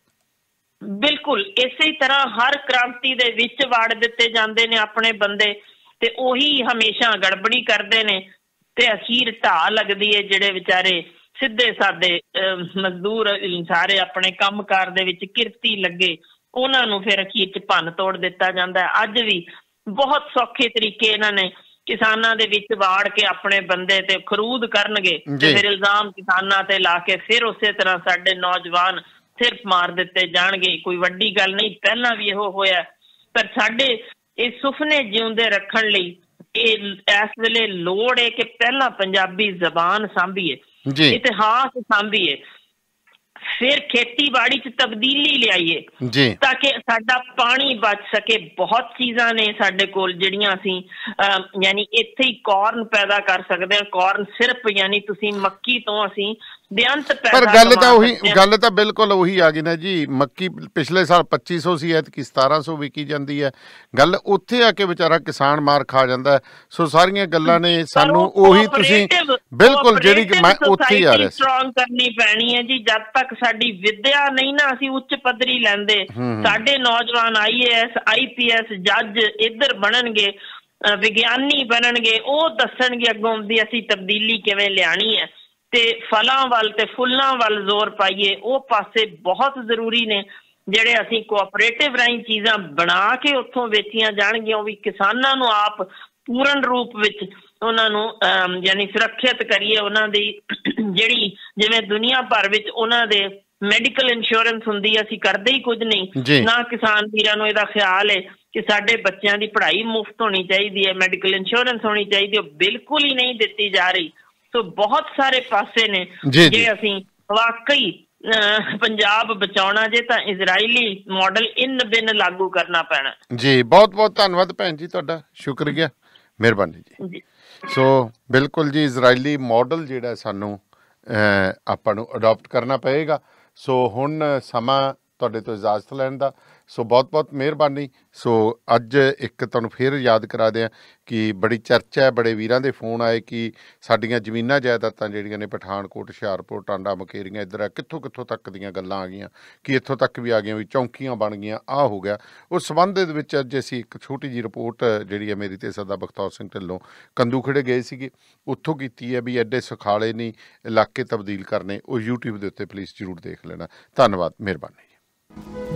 ਬਿਲਕੁਲ ਇਸੇ ਤਰ੍ਹਾਂ ਹਰ ਕ੍ਰਾਂਤੀ ਦੇ ਵਿੱਚ ਵਾੜ ਦਿੱਤੇ ਜਾਂਦੇ ਨੇ ਆਪਣੇ ਬੰਦੇ ਤੇ ਉਹੀ ਹਮੇਸ਼ਾ ਗੜਬੜੀ ਕਰਦੇ ਨੇ ਤੇ ਅਖੀਰ ਢਾਹ ਲੱਗਦੀ ਹੈ। ਜਿਹੜੇ ਵਿਚਾਰੇ ਸਿੱਧੇ ਸਾਦੇ ਮਜ਼ਦੂਰ ਸਾਰੇ ਆਪਣੇ ਕੰਮਕਾਰ ਦੇ ਵਿੱਚ ਕਿਰਤੀ ਲੱਗੇ, ਉਹਨਾਂ ਨੂੰ ਫਿਰ ਅਖੀਰ 'ਚ ਭੰਨ ਤੋੜ ਦਿੱਤਾ ਜਾਂਦਾ ਹੈ। ਅੱਜ ਵੀ ਬਹੁਤ ਸੌਖੇ ਤਰੀਕੇ ਇਹਨਾਂ ਨੇ ਕਿਸਾਨਾਂ ਦੇ ਵਿੱਚ ਵਾੜ ਕੇ ਆਪਣੇ ਬੰਦੇ ਤੇ ਖਰੂਦ ਕਰਨਗੇ ਤੇ ਫਿਰ ਇਲਜ਼ਾਮ ਕਿਸਾਨਾਂ ਤੇ ਲਾ ਕੇ ਫਿਰ ਉਸੇ ਤਰ੍ਹਾਂ ਸਾਡੇ ਨੌਜਵਾਨ ਸਿਰਫ ਮਾਰ ਦਿੱਤੇ ਜਾਣਗੇ। ਕੋਈ ਵੱਡੀ ਗੱਲ ਨਹੀਂ, ਪਹਿਲਾਂ ਵੀ ਇਹੋ ਹੋਇਆ। ਪਰ ਸਾਡੇ ਇਹ ਸੁਪਨੇ ਜਿਉਂਦੇ ਰੱਖਣ ਲਈ ਇਹ ਇਸ ਵੇਲੇ ਲੋੜ ਹੈ ਕਿ ਪਹਿਲਾਂ ਪੰਜਾਬੀ ਜ਼ਬਾਨ ਸਾਂਭੀਏ, ਇਤਿਹਾਸ ਸਾਂਭੀਏ, ਫਿਰ ਖੇਤੀਬਾੜੀ 'ਚ ਤਬਦੀਲੀ ਲਿਆਈਏ ਤਾਂ ਕਿ ਸਾਡਾ ਪਾਣੀ ਬਚ ਸਕੇ। ਬਹੁਤ ਚੀਜ਼ਾਂ ਨੇ ਸਾਡੇ ਕੋਲ ਜਿਹੜੀਆਂ ਅਸੀਂ ਯਾਨੀ ਇੱਥੇ ਹੀ ਕਾਰਨ ਪੈਦਾ ਕਰ ਸਕਦੇ ਹਾਂ। ਕਾਰਨ ਸਿਰਫ ਯਾਨੀ ਤੁਸੀਂ ਮੱਕੀ ਤੋਂ ਅਸੀਂ ਬੇਅੰਤ ਪੈਦਾ। ਪਰ ਗੱਲ ਤਾਂ ਬਿਲਕੁਲ ਉਹੀ ਆ ਗਈ ਨਾ ਜੀ। ਮੱਕੀ ਪਿਛਲੇ ਸਾਲ 2500 ਸੀ, ਐਤਕੀ 1700 ਵਿਕੀ ਜਾਂਦੀ ਹੈ। ਗੱਲ ਉੱਥੇ ਆ ਕੇ ਵਿਚਾਰਾ ਕਿਸਾਨ ਮਾਰ ਖਾ ਜਾਂਦਾ। ਸੋ ਸਾਰੀਆਂ ਗੱਲਾਂ ਨੇ ਸਾਨੂੰ ਉਹੀ ਤੁਸੀਂ ਬਿਲਕੁਲ ਜਿਹੜੀ ਮੈਂ ਉੱਥੇ ਹੀ ਆ ਰਿਹਾ ਸੀ ਸਟਰੋਂਗ ਕਰਨੀ ਪੈਣੀ ਹੈ ਜੀ। ਜਦ ਤੱਕ ਸਾਡੀ ਵਿੱਦਿਆ ਨਹੀਂ ਨਾ ਅਸੀਂ ਉੱਚ ਪੱਧਰੀ ਲੈਂਦੇ, ਸਾਡੇ ਨੌਜਵਾਨ IAS IPS ਜੱਜ ਇੱਧਰ ਬਣਨਗੇ, ਵਿਗਿਆਨੀ ਬਣਨਗੇ, ਉਹ ਦੱਸਣਗੇ ਅੱਗੋਂ ਦੀ ਅਸੀਂ ਤਬਦੀਲੀ ਕਿਵੇਂ ਲਿਆਣੀ ਹੈ ਤੇ ਫਲਾਂ ਵੱਲ ਤੇ ਫੁੱਲਾਂ ਵੱਲ ਜ਼ੋਰ ਪਾਈਏ। ਉਹ ਪਾਸੇ ਬਹੁਤ ਜ਼ਰੂਰੀ ਨੇ ਜਿਹੜੇ ਅਸੀਂ ਕੋਆਪਰੇਟਿਵ ਰਾਹੀਂ ਚੀਜ਼ਾਂ ਬਣਾ ਕੇ ਉੱਥੋਂ ਵੇਚੀਆਂ ਜਾਣਗੀਆਂ। ਉਹ ਵੀ ਕਿਸਾਨਾਂ ਨੂੰ ਆਪ ਪੂਰਨ ਰੂਪ ਵਿੱਚ ਉਹਨਾਂ ਨੂੰ ਯਾਨੀ ਸੁਰੱਖਿਅਤ ਕਰੀਏ। ਉਹਨਾਂ ਦੀ ਜਿਹੜੀ ਜਿਵੇਂ ਦੁਨੀਆ ਭਰ ਵਿੱਚ ਉਹਨਾਂ ਦੇ ਮੈਡੀਕਲ ਇੰਸ਼ੋਰੈਂਸ ਹੁੰਦੀ ਹੈ, ਅਸੀਂ ਕਰਦੇ ਹੀ ਕੁਝ ਨਹੀਂ। ਨਾ ਕਿਸਾਨ ਵੀਰਾਂ ਨੂੰ ਇਹਦਾ ਖਿਆਲ ਹੈ ਕਿ ਸਾਡੇ ਬੱਚਿਆਂ ਦੀ ਪੜ੍ਹਾਈ ਮੁਫਤ ਹੋਣੀ ਚਾਹੀਦੀ ਹੈ, ਮੈਡੀਕਲ ਇੰਸ਼ੋਰੈਂਸ ਹੋਣੀ ਚਾਹੀਦੀ, ਉਹ ਬਿਲਕੁਲ ਹੀ ਨਹੀਂ ਦਿੱਤੀ ਜਾ ਰਹੀ। ਸੋ ਬਹੁਤ ਸਾਰੇ ਪਾਸੇ ਨੇ ਜੇ ਅਸੀਂ ਵਾਕਈ ਪੰਜਾਬ ਬਚਾਉਣਾ ਜੇ ਤਾਂ ਇਜ਼ਰਾਈਲੀ ਮਾਡਲ ਇਨ ਬਿਨ ਲਾਗੂ ਕਰਨਾ ਪੈਣਾ ਜੀ। ਬਹੁਤ ਬਹੁਤ ਧੰਨਵਾਦ ਭੈਣ ਜੀ, ਤੁਹਾਡਾ ਸ਼ੁਕਰੀਆ, ਮਿਹਰਬਾਨੀ ਜੀ। ਸੋ ਬਿਲਕੁਲ ਜੀ, ਇਜ਼ਰਾਈਲੀ ਮਾਡਲ ਜਿਹੜਾ ਸਾਨੂੰ ਆਪਾਂ ਨੂੰ ਅਡੋਪਟ ਕਰਨਾ ਪਏਗਾ। ਸੋ ਹੁਣ ਸਮਾਂ ਤੁਹਾਡੇ ਤੋਂ ਇਜਾਜ਼ਤ ਲੈਣ ਦਾ। ਸੋ ਬਹੁਤ ਬਹੁਤ ਮਿਹਰਬਾਨੀ। ਸੋ ਅੱਜ ਇੱਕ ਤੁਹਾਨੂੰ ਫਿਰ ਯਾਦ ਕਰਾ ਦਿਆਂ ਕਿ ਬੜੀ ਚਰਚਾ ਹੈ, ਬੜੇ ਵੀਰਾਂ ਦੇ ਫੋਨ ਆਏ ਕਿ ਸਾਡੀਆਂ ਜ਼ਮੀਨਾਂ ਜਾਇਦਾਦਾਂ ਜਿਹੜੀਆਂ ਨੇ ਪਠਾਨਕੋਟ, ਹੁਸ਼ਿਆਰਪੁਰ, ਟਾਂਡਾ ਮਕੇਰੀਆਂ ਇੱਧਰ ਆ, ਕਿੱਥੋਂ ਕਿੱਥੋਂ ਤੱਕ ਦੀਆਂ ਗੱਲਾਂ ਆ ਗਈਆਂ ਕਿ ਇੱਥੋਂ ਤੱਕ ਵੀ ਆ ਗਈਆਂ ਵੀ ਚੌਂਕੀਆਂ ਬਣ ਗਈਆਂ, ਆਹ ਹੋ ਗਿਆ। ਉਸ ਸੰਬੰਧ ਦੇ ਵਿੱਚ ਅੱਜ ਅਸੀਂ ਇੱਕ ਛੋਟੀ ਜਿਹੀ ਰਿਪੋਰਟ ਜਿਹੜੀ ਹੈ ਮੇਰੀ ਤੇ ਸਰਦਾਰ ਬਖਤੌਰ ਸਿੰਘ ਢਿੱਲੋਂ ਕੰਦੂ ਖੇੜੇ ਗਏ ਸੀਗੇ, ਉੱਥੋਂ ਕੀਤੀ ਹੈ ਵੀ ਐਡੇ ਸੁਖਾਲੇ ਨਹੀਂ ਇਲਾਕੇ ਤਬਦੀਲ ਕਰਨੇ। ਉਹ YouTube ਦੇ ਉੱਤੇ ਪਲੀਜ਼ ਜ਼ਰੂਰ ਦੇਖ ਲੈਣਾ। ਧੰਨਵਾਦ, ਮਿਹਰਬਾਨੀ।